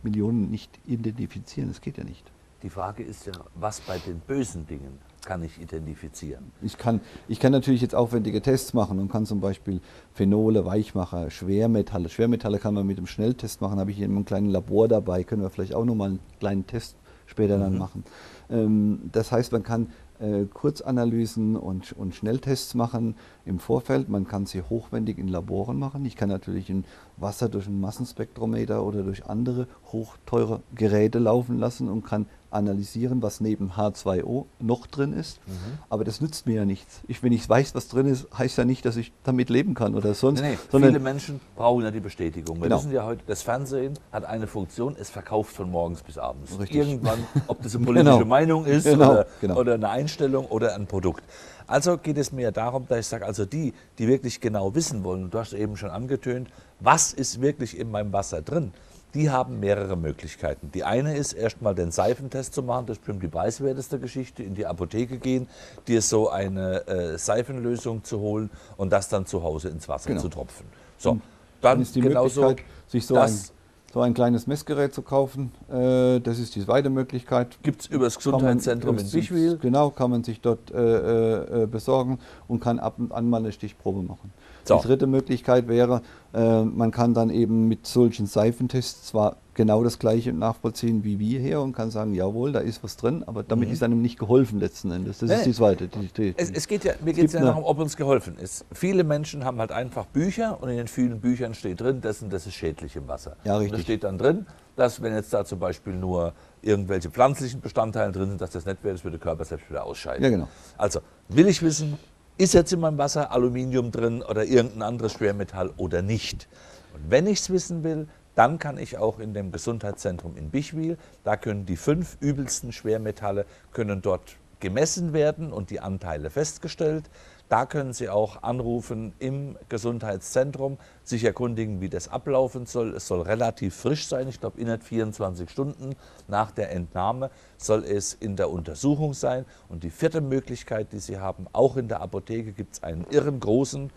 Millionen nicht identifizieren. Das geht ja nicht. Die Frage ist ja, was bei den bösen Dingen kann ich identifizieren? Ich kann, ich kann natürlich jetzt aufwendige Tests machen und kann zum Beispiel Phenole, Weichmacher, Schwermetalle. Schwermetalle kann man mit einem Schnelltest machen, habe ich hier in einem kleinen Labor dabei, können wir vielleicht auch nochmal einen kleinen Test später mhm. dann machen. Ähm, das heißt, man kann äh, Kurzanalysen und, und Schnelltests machen im Vorfeld. Man kann sie hochwendig in Laboren machen. Ich kann natürlich in Wasser durch einen Massenspektrometer oder durch andere hochteure Geräte laufen lassen und kann analysieren, was neben H zwei O noch drin ist. Mhm. Aber das nützt mir ja nichts. Ich, wenn ich weiß, was drin ist, heißt ja nicht, dass ich damit leben kann oder sonst. Nee, nee. Sondern viele Menschen brauchen ja die Bestätigung. Wir genau. wissen ja heute, das Fernsehen hat eine Funktion, es verkauft von morgens bis abends. Richtig. Irgendwann, ob das eine politische genau. Meinung ist genau. Oder, genau. oder eine Einstellung oder ein Produkt. Also geht es mir darum, dass ich sage, also die, die wirklich genau wissen wollen, du hast eben schon angetönt, was ist wirklich in meinem Wasser drin, die haben mehrere Möglichkeiten. Die eine ist, erstmal den Seifentest zu machen, das ist bestimmt die preiswerteste Geschichte, in die Apotheke gehen, dir so eine äh, Seifenlösung zu holen und das dann zu Hause ins Wasser genau. zu tropfen. So, dann, dann ist die genauso, Möglichkeit, sich so ein, so ein kleines Messgerät zu kaufen. Äh, das ist die zweite Möglichkeit. Gibt es über das Gesundheitszentrum in Bichwil. Genau, kann man sich dort äh, äh, besorgen und kann ab und an mal eine Stichprobe machen. So. Die dritte Möglichkeit wäre, äh, man kann dann eben mit solchen Seifentests zwar genau das Gleiche nachvollziehen wie wir hier und kann sagen, jawohl, da ist was drin, aber damit mhm. ist einem nicht geholfen letzten Endes. Das nee, ist die zweite. Die, die, es, es geht ja, mir geht es ja darum, ob uns geholfen ist. Viele Menschen haben halt einfach Bücher und in den vielen Büchern steht drin, das und das ist schädlich im Wasser. Ja, richtig. Und da steht dann drin, dass wenn jetzt da zum Beispiel nur irgendwelche pflanzlichen Bestandteile drin sind, dass das nicht wäre, das würde der Körper selbst wieder ausscheiden. Ja, genau. Also will ich wissen, ist jetzt in meinem Wasser Aluminium drin oder irgendein anderes Schwermetall oder nicht? Und wenn ich es wissen will, dann kann ich auch in dem Gesundheitszentrum in Bichwil, da können die fünf übelsten Schwermetalle können dort gemessen werden und die Anteile festgestellt. Da können Sie auch anrufen im Gesundheitszentrum, sich erkundigen, wie das ablaufen soll. Es soll relativ frisch sein, ich glaube innerhalb vierundzwanzig Stunden nach der Entnahme soll es in der Untersuchung sein. Und die vierte Möglichkeit, die Sie haben, auch in der Apotheke gibt es einen irren großen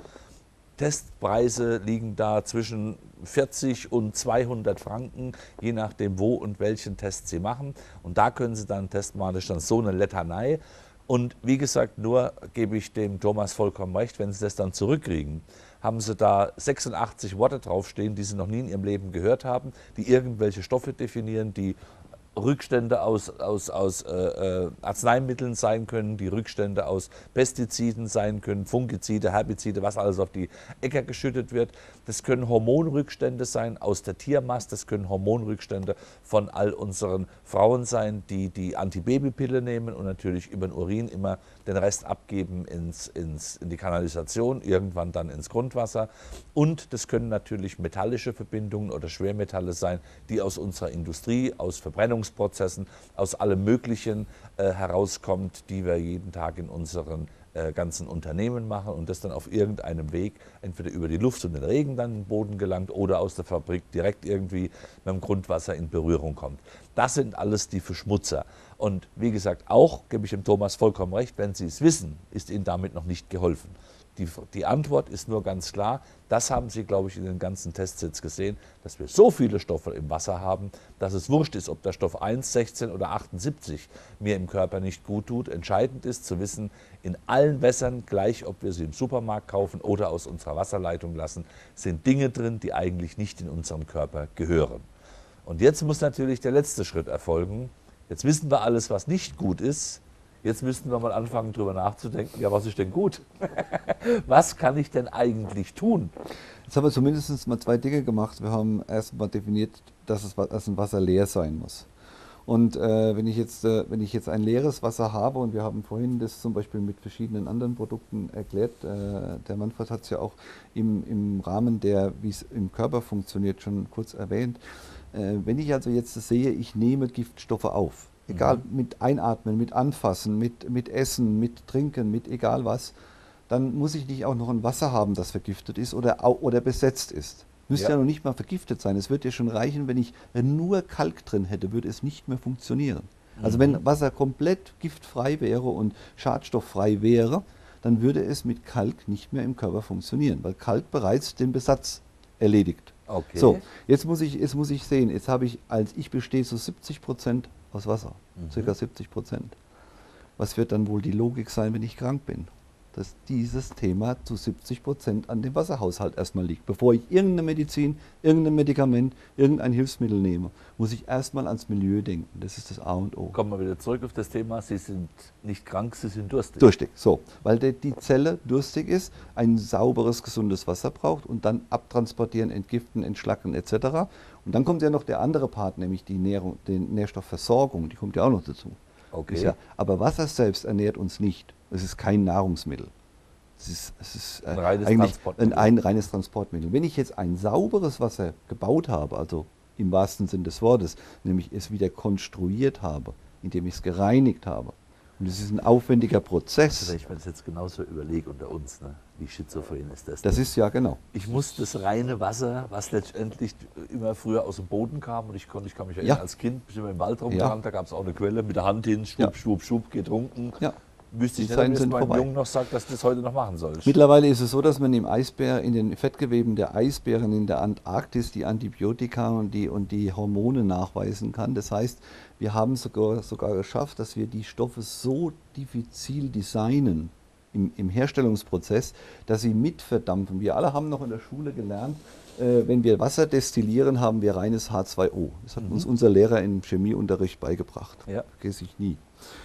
Testpreise liegen da zwischen vierzig und zweihundert Franken, je nachdem wo und welchen Test Sie machen. Und da können Sie dann testmatisch dann so eine Letanei. Und wie gesagt, nur gebe ich dem Thomas vollkommen recht, wenn Sie das dann zurückkriegen, haben Sie da sechsundachtzig Worte draufstehen, die Sie noch nie in Ihrem Leben gehört haben, die irgendwelche Stoffe definieren, die Rückstände aus, aus, aus äh, Arzneimitteln sein können, die Rückstände aus Pestiziden sein können, Fungizide, Herbizide, was alles auf die Äcker geschüttet wird. Das können Hormonrückstände sein aus der Tiermast, das können Hormonrückstände von all unseren Frauen sein, die die Antibabypille nehmen und natürlich über den Urin immer den Rest abgeben ins, ins, in die Kanalisation, irgendwann dann ins Grundwasser. Und das können natürlich metallische Verbindungen oder Schwermetalle sein, die aus unserer Industrie, aus Verbrennungs Prozessen, aus allem Möglichen äh, herauskommt, die wir jeden Tag in unseren äh, ganzen Unternehmen machen und das dann auf irgendeinem Weg entweder über die Luft und den Regen dann in den Boden gelangt oder aus der Fabrik direkt irgendwie mit dem Grundwasser in Berührung kommt. Das sind alles die Verschmutzer. Und wie gesagt, auch, gebe ich dem Thomas vollkommen recht, wenn Sie es wissen, ist Ihnen damit noch nicht geholfen. Die, die Antwort ist nur ganz klar, das haben Sie, glaube ich, in den ganzen Tests jetzt gesehen, dass wir so viele Stoffe im Wasser haben, dass es wurscht ist, ob der Stoff eins, sechzehn oder achtundsiebzig mir im Körper nicht gut tut. Entscheidend ist zu wissen, in allen Wässern, gleich ob wir sie im Supermarkt kaufen oder aus unserer Wasserleitung lassen, sind Dinge drin, die eigentlich nicht in unseren Körper gehören. Und jetzt muss natürlich der letzte Schritt erfolgen. Jetzt wissen wir alles, was nicht gut ist. Jetzt müssten wir mal anfangen, darüber nachzudenken, ja, was ist denn gut? Was kann ich denn eigentlich tun? Jetzt haben wir zumindest mal zwei Dinge gemacht. Wir haben erst mal definiert, dass, es, dass ein Wasser leer sein muss. Und äh, wenn, ich jetzt, äh, wenn ich jetzt ein leeres Wasser habe, und wir haben vorhin das zum Beispiel mit verschiedenen anderen Produkten erklärt, äh, der Manfred hat es ja auch im, im Rahmen der, wie es im Körper funktioniert, schon kurz erwähnt. Äh, wenn ich also jetzt sehe, ich nehme Giftstoffe auf, egal, mit Einatmen, mit Anfassen, mit, mit Essen, mit Trinken, mit egal was, dann muss ich nicht auch noch ein Wasser haben, das vergiftet ist oder, oder besetzt ist. Müsste ja. ja noch nicht mal vergiftet sein. Es würde ja schon reichen, wenn ich nur Kalk drin hätte, würde es nicht mehr funktionieren. Also mhm. wenn Wasser komplett giftfrei wäre und schadstofffrei wäre, dann würde es mit Kalk nicht mehr im Körper funktionieren, weil Kalk bereits den Besatz erledigt. Okay. So, jetzt muss ich, jetzt muss ich sehen, jetzt habe ich, als ich bestehe so siebzig Prozent aus Wasser, Mhm. circa siebzig Prozent. Was wird dann wohl die Logik sein, wenn ich krank bin? Dass dieses Thema zu siebzig Prozent an dem Wasserhaushalt erstmal liegt. Bevor ich irgendeine Medizin, irgendein Medikament, irgendein Hilfsmittel nehme, muss ich erstmal ans Milieu denken. Das ist das A und O. Kommen wir wieder zurück auf das Thema, Sie sind nicht krank, Sie sind durstig. Durstig, so. Weil die, die Zelle durstig ist, ein sauberes, gesundes Wasser braucht und dann abtransportieren, entgiften, entschlacken et cetera. Und dann kommt ja noch der andere Part, nämlich die Nährung, die Nährstoffversorgung, die kommt ja auch noch dazu. Okay. Ist ja, aber Wasser selbst ernährt uns nicht. Es ist kein Nahrungsmittel. Es ist, es ist äh, Ein reines eigentlich Transportmittel. ein, ein reines Transportmittel. Wenn ich jetzt ein sauberes Wasser gebaut habe, also im wahrsten Sinn des Wortes, nämlich es wieder konstruiert habe, indem ich es gereinigt habe, und es ist ein aufwendiger Prozess. Also wenn ich mir das jetzt genauso überlege unter uns, ne? Wie schizophren ist das? Das ist ja genau. Ich muss das reine Wasser, was letztendlich immer früher aus dem Boden kam, und ich, konnte, ich kann mich Ja. erinnern, als Kind bin ich immer im Wald rumgerannt, da gab es auch eine Quelle mit der Hand hin, schwupp, Ja. schwupp, schwupp, getrunken. Ja. Wüsste ich Die nicht, ob Zeiten ich sind meinem vorbei. Jungen noch sagt, dass du das heute noch machen sollst. Mittlerweile ist es so, dass man im Eisbär, in den Fettgeweben der Eisbären in der Antarktis die Antibiotika und die, und die Hormone nachweisen kann. Das heißt, wir haben sogar, sogar geschafft, dass wir die Stoffe so diffizil designen im, im Herstellungsprozess, dass sie mitverdampfen. Wir alle haben noch in der Schule gelernt, äh, wenn wir Wasser destillieren, haben wir reines H zwei O. Das hat Mhm. uns unser Lehrer im Chemieunterricht beigebracht. Ja. Vergesse ich nie.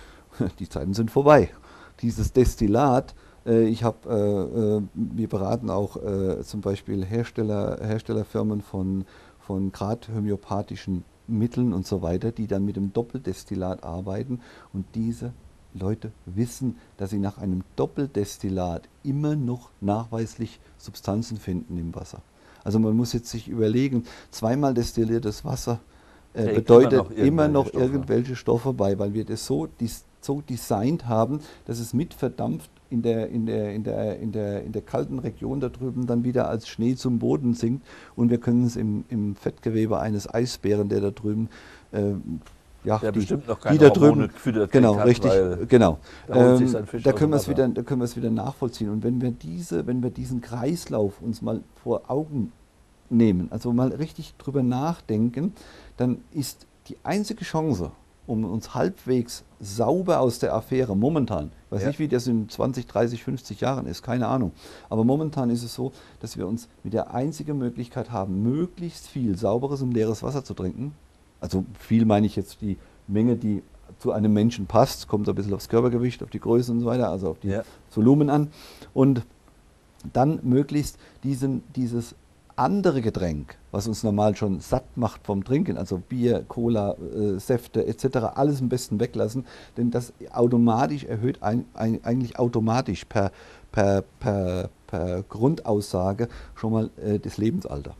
Die Zeiten sind vorbei. Dieses Destillat, äh, ich habe, äh, äh, wir beraten auch äh, zum Beispiel Hersteller, Herstellerfirmen von, von grad homöopathischen Mitteln und so weiter, die dann mit dem Doppeldestillat arbeiten, und diese Leute wissen, dass sie nach einem Doppeldestillat immer noch nachweislich Substanzen finden im Wasser. Also man muss jetzt sich überlegen, zweimal destilliertes Wasser äh, Trägt bedeutet immer immer noch noch, irgendwelche Stoffe. irgendwelche Stoffe bei, weil wir das so, dis, so designt haben, dass es mit verdampft in der, in, der, in, der, in, der, in der kalten Region da drüben dann wieder als Schnee zum Boden sinkt, und wir können es im, im Fettgewebe eines Eisbären, der da drüben äh, ja, Der die, bestimmt noch die keine da Hormone drüben, gefüttert genau, hat, richtig, weil genau. da holt sich Ähm, sein Fisch da aus können dem wir es wieder, Wasser. da können wir es wieder nachvollziehen. Und wenn wir diese, wenn wir diesen Kreislauf uns mal vor Augen nehmen, also mal richtig drüber nachdenken, dann ist die einzige Chance, um uns halbwegs sauber aus der Affäre momentan, ich weiß Ja. nicht, wie das in zwanzig, dreißig, fünfzig Jahren ist, keine Ahnung, aber momentan ist es so, dass wir uns mit der einzigen Möglichkeit haben, möglichst viel sauberes und leeres Wasser zu trinken. Also viel meine ich jetzt die Menge, die zu einem Menschen passt, kommt ein bisschen aufs Körpergewicht, auf die Größe und so weiter, also auf die Ja. Volumen an, und dann möglichst diesen, dieses andere Getränk, was uns normal schon satt macht vom Trinken, also Bier, Cola, äh, Säfte et cetera, alles am besten weglassen, denn das automatisch erhöht ein, ein, eigentlich automatisch per, per, per, per Grundaussage schon mal äh, das Lebensalter.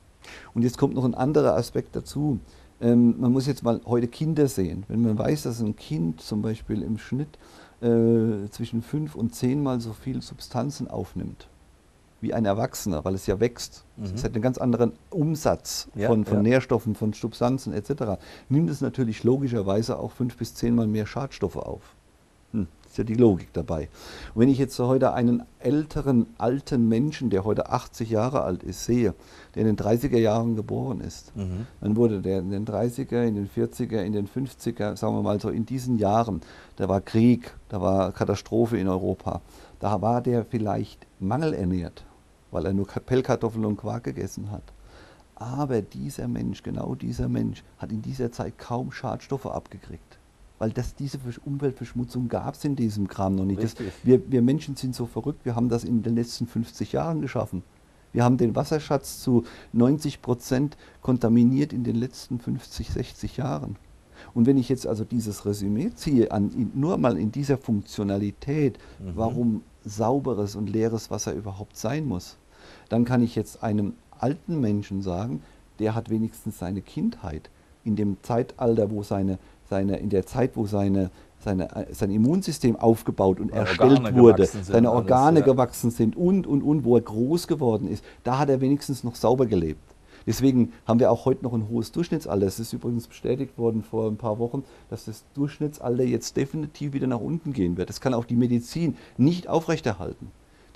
Und jetzt kommt noch ein anderer Aspekt dazu. Ähm, man muss jetzt mal heute Kinder sehen. Wenn man weiß, dass ein Kind zum Beispiel im Schnitt äh, zwischen fünf und zehn Mal so viel Substanzen aufnimmt wie ein Erwachsener, weil es ja wächst. Es Mhm. hat einen ganz anderen Umsatz Ja, von, von ja. Nährstoffen, von Substanzen et cetera. Nimmt es natürlich logischerweise auch fünf bis zehn Mal mehr Schadstoffe auf. Hm, ist ja die Logik dabei. Und wenn ich jetzt so heute einen älteren, alten Menschen, der heute achtzig Jahre alt ist, sehe, der in den dreißiger Jahren geboren ist, Mhm. dann wurde der in den dreißiger, in den vierziger, in den fünfziger, sagen wir mal so in diesen Jahren, da war Krieg, da war Katastrophe in Europa, da war der vielleicht mangelernährt, weil er nur Pellkartoffeln und Quark gegessen hat. Aber dieser Mensch, genau dieser Mensch, hat in dieser Zeit kaum Schadstoffe abgekriegt. Weil das, diese Versch- Umweltverschmutzung gab es in diesem Kram noch nicht. Das, Richtig. wir, wir Menschen sind so verrückt, wir haben das in den letzten fünfzig Jahren geschaffen. Wir haben den Wasserschatz zu neunzig Prozent kontaminiert in den letzten fünfzig, sechzig Jahren. Und wenn ich jetzt also dieses Resümee ziehe, an, in, nur mal in dieser Funktionalität, Mhm. warum sauberes und leeres Wasser überhaupt sein muss, dann kann ich jetzt einem alten Menschen sagen, der hat wenigstens seine Kindheit in dem Zeitalter, wo seine, seine in der Zeit, wo seine, seine, äh, sein Immunsystem aufgebaut und Seine erstellt Organe wurde, gewachsen sind, seine alles, Organe ja. gewachsen sind und, und, und, wo er groß geworden ist, da hat er wenigstens noch sauber gelebt. Deswegen haben wir auch heute noch ein hohes Durchschnittsalter. Es ist übrigens bestätigt worden vor ein paar Wochen, dass das Durchschnittsalter jetzt definitiv wieder nach unten gehen wird. Das kann auch die Medizin nicht aufrechterhalten.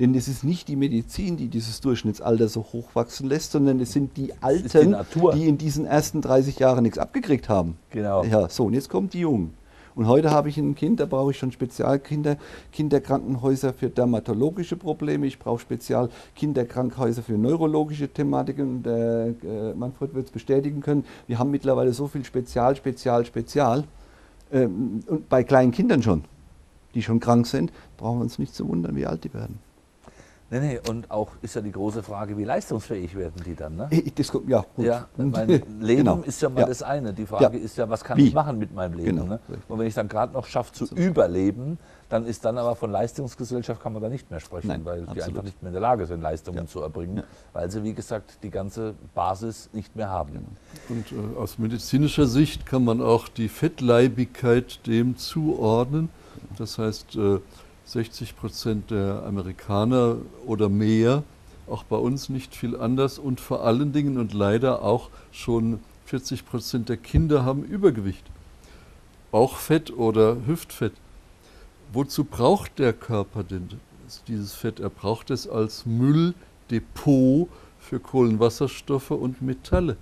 Denn es ist nicht die Medizin, die dieses Durchschnittsalter so hoch wachsen lässt, sondern es sind die ist die Alten, Natur. die in diesen ersten dreißig Jahren nichts abgekriegt haben. Genau. Ja, so, und jetzt kommen die Jungen. Und heute habe ich ein Kind, da brauche ich schon Spezialkinder, Kinderkrankenhäuser für dermatologische Probleme, ich brauche Spezialkinderkrankenhäuser für neurologische Thematiken. Und, äh, Manfred wird es bestätigen können, wir haben mittlerweile so viel Spezial, Spezial, Spezial. Ähm, und bei kleinen Kindern schon, die schon krank sind, brauchen wir uns nicht zu wundern, wie alt die werden. Nee, nee, und auch ist ja die große Frage, wie leistungsfähig werden die dann, ne? Das, ja, gut. Ja, mein Leben Genau. ist ja mal Ja. das eine. Die Frage Ja. ist ja, was kann Wie? ich machen mit meinem Leben? Genau. Ne? Und wenn ich dann gerade noch schaffe zu überleben, dann ist dann aber von Leistungsgesellschaft kann man da nicht mehr sprechen, Nein, weil die absolut. einfach nicht mehr in der Lage sind, Leistungen Ja. zu erbringen, Ja. weil sie, wie gesagt, die ganze Basis nicht mehr haben. Genau. Und äh, aus medizinischer Sicht kann man auch die Fettleibigkeit dem zuordnen. Das heißt, äh, sechzig Prozent der Amerikaner oder mehr, auch bei uns nicht viel anders und vor allen Dingen und leider auch schon vierzig Prozent der Kinder haben Übergewicht. Bauchfett oder Hüftfett. Wozu braucht der Körper denn dieses Fett? Er braucht es als Mülldepot für Kohlenwasserstoffe und Metalle.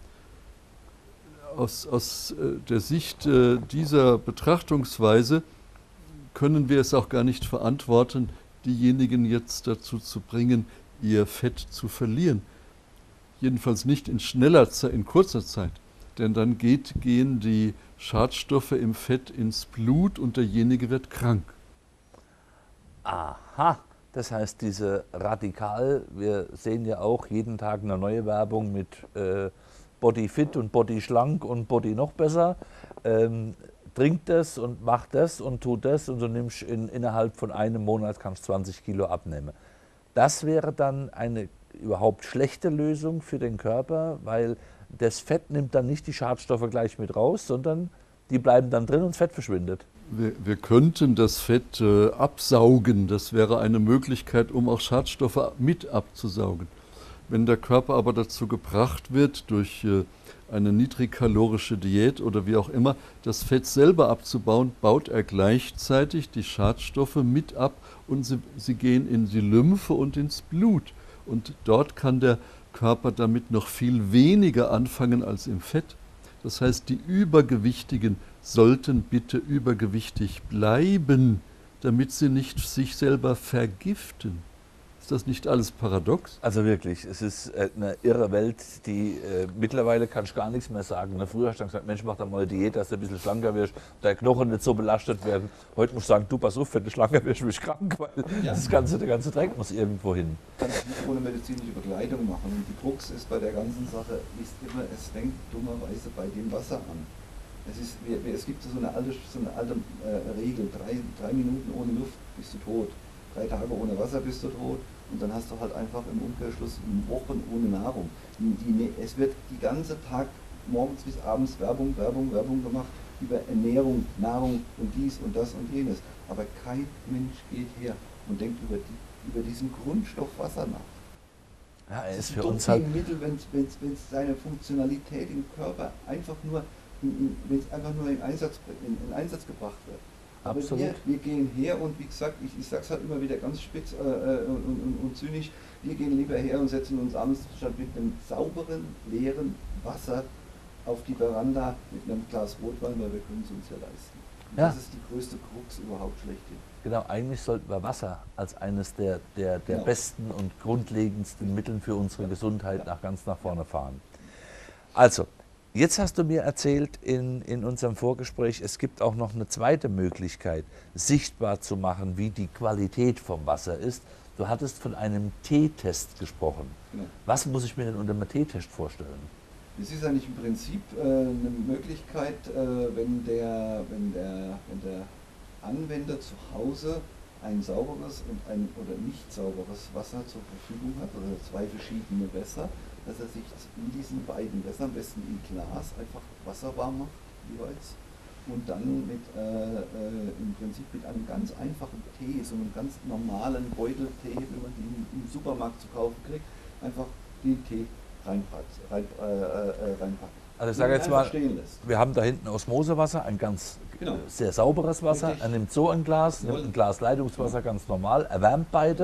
Aus, aus äh, der Sicht äh, dieser Betrachtungsweise können wir es auch gar nicht verantworten, diejenigen jetzt dazu zu bringen, ihr Fett zu verlieren. Jedenfalls nicht in schneller Zeit, in kurzer Zeit. Denn dann geht, gehen die Schadstoffe im Fett ins Blut und derjenige wird krank. Aha, das heißt, diese Radikal, wir sehen ja auch jeden Tag eine neue Werbung mit äh, Body fit und Body schlank und Body noch besser. Ähm, trink das und mach das und tu das und du nimmst in, innerhalb von einem Monat kannst zwanzig Kilo abnehmen. Das wäre dann eine überhaupt schlechte Lösung für den Körper, weil das Fett nimmt dann nicht die Schadstoffe gleich mit raus, sondern die bleiben dann drin und das Fett verschwindet. Wir, wir könnten das Fett äh, absaugen, das wäre eine Möglichkeit, um auch Schadstoffe mit abzusaugen. Wenn der Körper aber dazu gebracht wird, durch äh, eine niedrigkalorische Diät oder wie auch immer, das Fett selber abzubauen, baut er gleichzeitig die Schadstoffe mit ab und sie, sie gehen in die Lymphe und ins Blut. Und dort kann der Körper damit noch viel weniger anfangen als im Fett. Das heißt, die Übergewichtigen sollten bitte übergewichtig bleiben, damit sie nicht sich selber vergiften. Ist das nicht alles paradox? Also wirklich, es ist äh, eine irre Welt, die äh, mittlerweile kann ich gar nichts mehr sagen. Ne? Früher hast du gesagt, Mensch, mach doch mal eine Diät, dass du ein bisschen schlanker wirst, deine Knochen nicht so belastet werden. Heute musst du sagen, du pass auf, wenn du schlanker wirst, bin ich krank, weil Ja. das ganze, der ganze Dreck muss irgendwo hin. Kann es nicht ohne medizinische Begleitung machen. Und die Krux ist bei der ganzen Sache, ist immer, es fängt dummerweise bei dem Wasser an. Es, ist, wir, wir, es gibt so eine alte, so eine alte äh, Regel, drei, drei Minuten ohne Luft bist du tot. Drei Tage ohne Wasser bist du tot und dann hast du halt einfach im Umkehrschluss Wochen ohne Nahrung. Die, die, es wird die ganze Tag morgens bis abends Werbung, Werbung, Werbung gemacht über Ernährung, Nahrung und dies und das und jenes. Aber kein Mensch geht her und denkt über, die, über diesen Grundstoff Wasser nach. Ja, er ist ein für uns halt, Mittel, wenn es seine Funktionalität im Körper einfach nur, wenn es einfach nur in Einsatz, in, in Einsatz gebracht wird. Aber Absolut. wir, wir gehen her und wie gesagt, ich, ich sage es halt immer wieder ganz spitz äh, und, und, und zynisch, wir gehen lieber her und setzen uns abends statt mit einem sauberen, leeren Wasser auf die Veranda mit einem Glas Rotwein, weil wir können es uns ja leisten. Und Ja. Das ist die größte Krux überhaupt schlechthin. genau, eigentlich sollten wir Wasser als eines der, der, der Genau. besten und grundlegendsten Mittel für unsere Gesundheit nach ganz nach vorne fahren. Also, jetzt hast du mir erzählt in, in unserem Vorgespräch, es gibt auch noch eine zweite Möglichkeit, sichtbar zu machen, wie die Qualität vom Wasser ist. Du hattest von einem T-Test gesprochen. Genau. Was muss ich mir denn unter einem T-Test vorstellen? Es ist eigentlich im Prinzip äh, eine Möglichkeit, äh, wenn, der, wenn, der, wenn der Anwender zu Hause ein sauberes und ein oder nicht sauberes Wasser zur Verfügung hat, oder zwei verschiedene Wässer, dass er sich in diesen beiden Wässern, am besten in Glas, einfach Wasser warm macht jeweils und dann mit, äh, äh, im Prinzip mit einem ganz einfachen Tee, so einem ganz normalen Beuteltee, wie man den im Supermarkt zu kaufen kriegt, einfach den Tee reinpackt. Rein, äh, äh, reinpackt. Also ich sage Und jetzt einfach mal, stehen lässt. wir haben da hinten Osmosewasser, ein ganz Genau. äh, sehr sauberes Wasser. Richtig. Er nimmt so ein Glas, nimmt Jawohl. ein Glas Leitungswasser ganz normal, erwärmt beide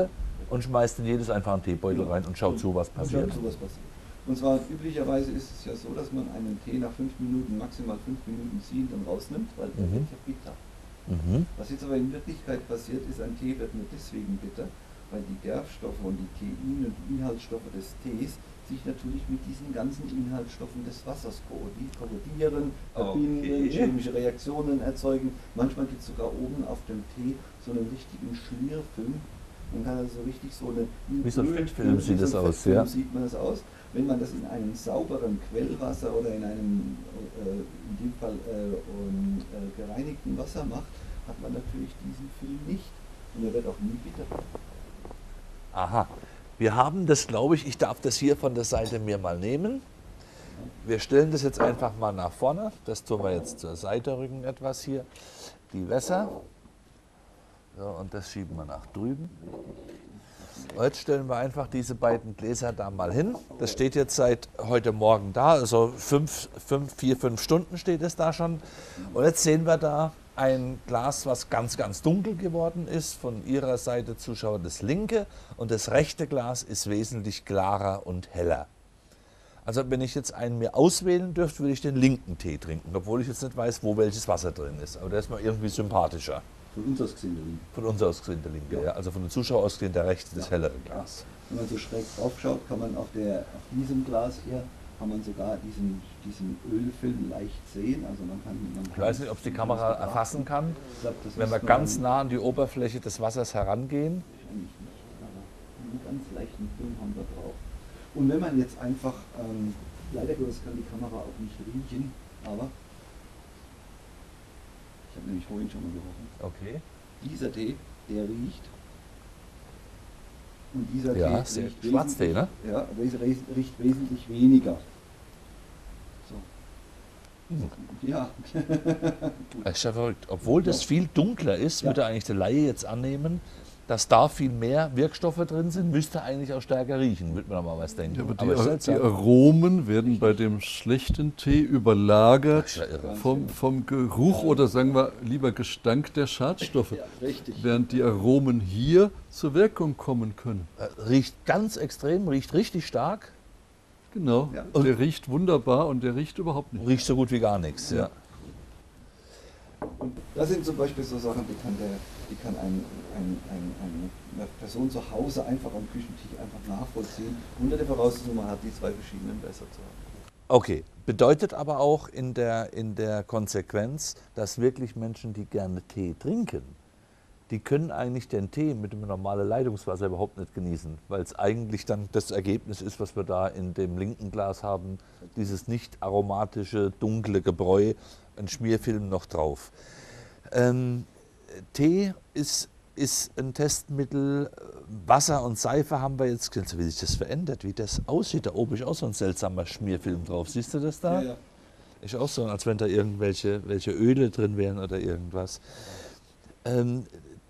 und schmeißt in jedes einfach einen Teebeutel rein und schaut zu, was passiert. Schaut zu, was passiert. Und zwar üblicherweise ist es ja so, dass man einen Tee nach fünf Minuten, maximal fünf Minuten ziehen und rausnimmt, weil der Mhm. wird ja bitter. Mhm. Was jetzt aber in Wirklichkeit passiert, ist, ein Tee wird nur deswegen bitter, weil die Gerbstoffe und die Teine und die Inhaltsstoffe des Tees sich natürlich mit diesen ganzen Inhaltsstoffen des Wassers korrodieren, verbinden, Okay. chemische Reaktionen erzeugen. Manchmal gibt es sogar oben auf dem Tee so einen richtigen Schlierfilm. Man kann also richtig so eine... Wie so ein Öl- Fettfilm wie sieht so das ein aus, Fettfilm ja. sieht man das aus. Wenn man das in einem sauberen Quellwasser oder in einem, äh, in dem Fall äh, um, äh, gereinigten Wasser macht, hat man natürlich diesen Film nicht. Und er wird auch nie bitter. Aha. Wir haben das, glaube ich, ich darf das hier von der Seite mir mal nehmen. Wir stellen das jetzt einfach mal nach vorne. Das tun wir jetzt zur Seite rücken etwas hier. Die Wässer. So, und das schieben wir nach drüben. Und jetzt stellen wir einfach diese beiden Gläser da mal hin. Das steht jetzt seit heute Morgen da, also fünf, fünf, vier, fünf Stunden steht es da schon. Und jetzt sehen wir da ein Glas, was ganz, ganz dunkel geworden ist. Von Ihrer Seite, Zuschauer, das linke. Und das rechte Glas ist wesentlich klarer und heller. Also wenn ich jetzt einen mir auswählen dürfte, würde ich den linken Tee trinken, obwohl ich jetzt nicht weiß, wo welches Wasser drin ist. Aber der ist mal irgendwie sympathischer. Von uns aus gesehen, der Linke. Von uns aus gesehen der linke, ja. Ja. Also von den Zuschauern aus gesehen der rechte, das Ja. hellere Glas. Wenn man so schräg drauf schaut, kann man auf, der, auf diesem Glas hier kann man sogar diesen, diesen Ölfilm leicht sehen. Also man kann, man Ich weiß nicht, ob es die Kamera erfassen kann. Ich glaub, das Wenn wir müsste ganz man- nah an die Oberfläche des Wassers herangehen. Wahrscheinlich nicht, aber einen ganz leichten Film haben wir drauf. Und wenn man jetzt einfach, ähm, leider Gottes kann die Kamera auch nicht riechen, aber ich habe nämlich vorhin schon mal gerochen. Okay. Dieser Tee, der riecht. Und dieser Ja, Tee sehr riecht Schwarztee, wesentlich- ne? Ja, aber es riecht, riecht wesentlich weniger. So. Hm. Ja. Das ist ja verrückt. Obwohl das Ja. viel dunkler ist, Ja. würde eigentlich der Laie jetzt annehmen, dass da viel mehr Wirkstoffe drin sind, müsste eigentlich auch stärker riechen, würde man mal was denken. Ja, aber die, aber ist Ar- die seltsam. Aromen werden bei dem schlechten Tee Das ist überlagert ja irre. vom, vom Geruch oder sagen wir lieber Gestank der Schadstoffe, Ja, richtig. während die Aromen hier zur Wirkung kommen können. Äh, Riecht ganz extrem, riecht richtig stark, Genau, Ja. der riecht wunderbar und der riecht überhaupt nicht. riecht so gut wie gar nichts. Ja. Ja. Und das sind zum Beispiel so Sachen, die kann, der, die kann ein, ein, ein, eine Person zu Hause einfach am Küchentisch einfach nachvollziehen, unter der Voraussetzung, man hat die zwei verschiedenen Wässer zu haben. Okay, bedeutet aber auch in der, in der Konsequenz, dass wirklich Menschen, die gerne Tee trinken, die können eigentlich den Tee mit dem normalen Leitungswasser überhaupt nicht genießen, weil es eigentlich dann das Ergebnis ist, was wir da in dem linken Glas haben, dieses nicht aromatische, dunkle Gebräu, ein Schmierfilm noch drauf. Ähm, Tee ist, ist ein Testmittel, Wasser und Seife haben wir jetzt, kennst du, wie sich das verändert, wie das aussieht, da oben ist auch so ein seltsamer Schmierfilm drauf, siehst du das da? Ja, ja. Ist auch so, als wenn da irgendwelche welche Öle drin wären oder irgendwas. Ähm,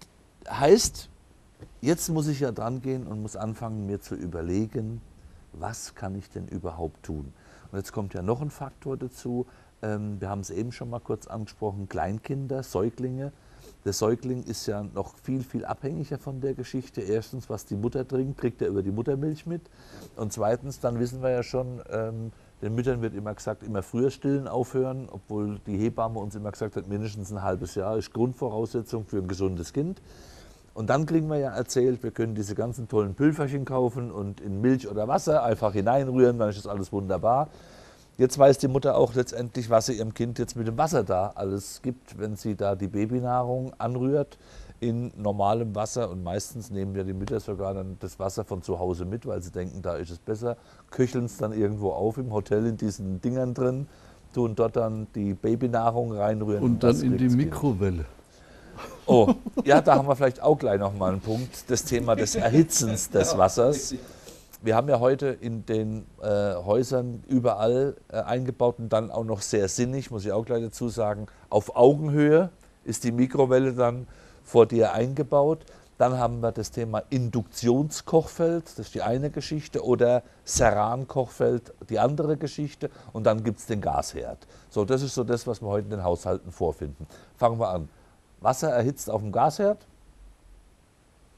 heißt, jetzt muss ich ja dran gehen und muss anfangen, mir zu überlegen, was kann ich denn überhaupt tun? Und jetzt kommt ja noch ein Faktor dazu. Ähm, wir haben es eben schon mal kurz angesprochen, Kleinkinder, Säuglinge. Der Säugling ist ja noch viel, viel abhängiger von der Geschichte. Erstens, was die Mutter trinkt, kriegt er über die Muttermilch mit. Und zweitens, dann wissen wir ja schon, ähm, den Müttern wird immer gesagt, immer früher stillen aufhören, obwohl die Hebamme uns immer gesagt hat, mindestens ein halbes Jahr ist Grundvoraussetzung für ein gesundes Kind. Und dann kriegen wir ja erzählt, wir können diese ganzen tollen Pülverchen kaufen und in Milch oder Wasser einfach hineinrühren, dann ist das alles wunderbar. Jetzt weiß die Mutter auch letztendlich, was sie ihrem Kind jetzt mit dem Wasser da alles gibt, wenn sie da die Babynahrung anrührt in normalem Wasser. Und meistens nehmen ja die Mütter sogar dann das Wasser von zu Hause mit, weil sie denken, da ist es besser, köcheln es dann irgendwo auf im Hotel in diesen Dingern drin, tun dort dann die Babynahrung reinrühren. Und dann das in die kriegt's Kind. Mikrowelle. Oh, ja, da haben wir vielleicht auch gleich nochmal einen Punkt, das Thema des Erhitzens des Wassers. Wir haben ja heute in den äh, Häusern überall äh, eingebaut und dann auch noch sehr sinnig, muss ich auch gleich dazu sagen, auf Augenhöhe ist die Mikrowelle dann vor dir eingebaut. Dann haben wir das Thema Induktionskochfeld, das ist die eine Geschichte, oder Ceran-Kochfeld, die andere Geschichte. Und dann gibt es den Gasherd. So, das ist so das, was wir heute in den Haushalten vorfinden. Fangen wir an. Wasser erhitzt auf dem Gasherd.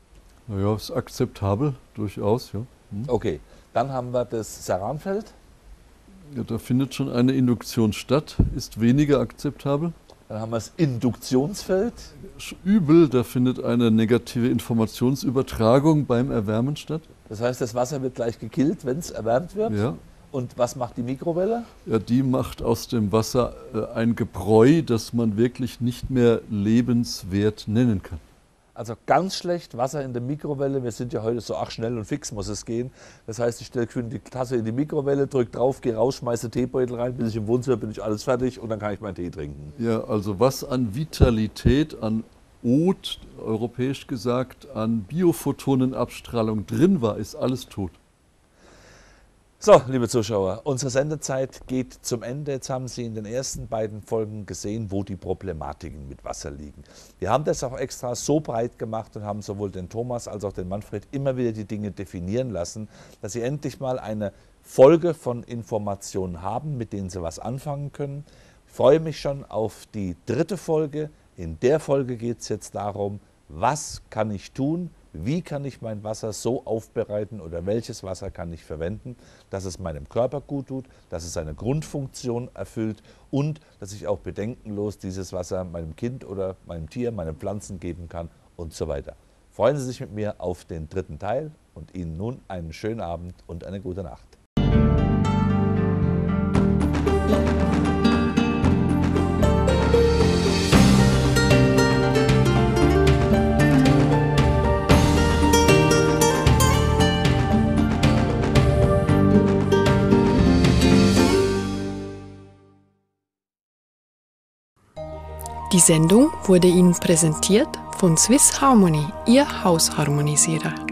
Naja, ist akzeptabel, durchaus, ja. Hm. Okay, dann haben wir das Ceranfeld. Ja, da findet schon eine Induktion statt, ist weniger akzeptabel. Dann haben wir das Induktionsfeld. Übel, da findet eine negative Informationsübertragung beim Erwärmen statt. Das heißt, das Wasser wird gleich gekillt, wenn es erwärmt wird. Ja. Und was macht die Mikrowelle? Ja, die macht aus dem Wasser äh, ein Gebräu, das man wirklich nicht mehr lebenswert nennen kann. Also ganz schlecht Wasser in der Mikrowelle. Wir sind ja heute so, ach schnell und fix muss es gehen. Das heißt, ich stelle die Tasse in die Mikrowelle, drücke drauf, gehe raus, schmeiße Teebeutel rein, bis ich im Wohnzimmer bin, ich alles fertig und dann kann ich meinen Tee trinken. Ja, also was an Vitalität, an Ot, europäisch gesagt, an Biophotonenabstrahlung drin war, ist alles tot. So, liebe Zuschauer, unsere Sendezeit geht zum Ende. Jetzt haben Sie in den ersten beiden Folgen gesehen, wo die Problematiken mit Wasser liegen. Wir haben das auch extra so breit gemacht und haben sowohl den Thomas als auch den Manfred immer wieder die Dinge definieren lassen, dass Sie endlich mal eine Folge von Informationen haben, mit denen Sie was anfangen können. Ich freue mich schon auf die dritte Folge. In der Folge geht es jetzt darum, was kann ich tun, wie kann ich mein Wasser so aufbereiten oder welches Wasser kann ich verwenden, dass es meinem Körper gut tut, dass es seine Grundfunktion erfüllt und dass ich auch bedenkenlos dieses Wasser meinem Kind oder meinem Tier, meinen Pflanzen geben kann und so weiter. Freuen Sie sich mit mir auf den dritten Teil und Ihnen nun einen schönen Abend und eine gute Nacht. Die Sendung wurde Ihnen präsentiert von Swiss Harmony, Ihr Hausharmonisierer.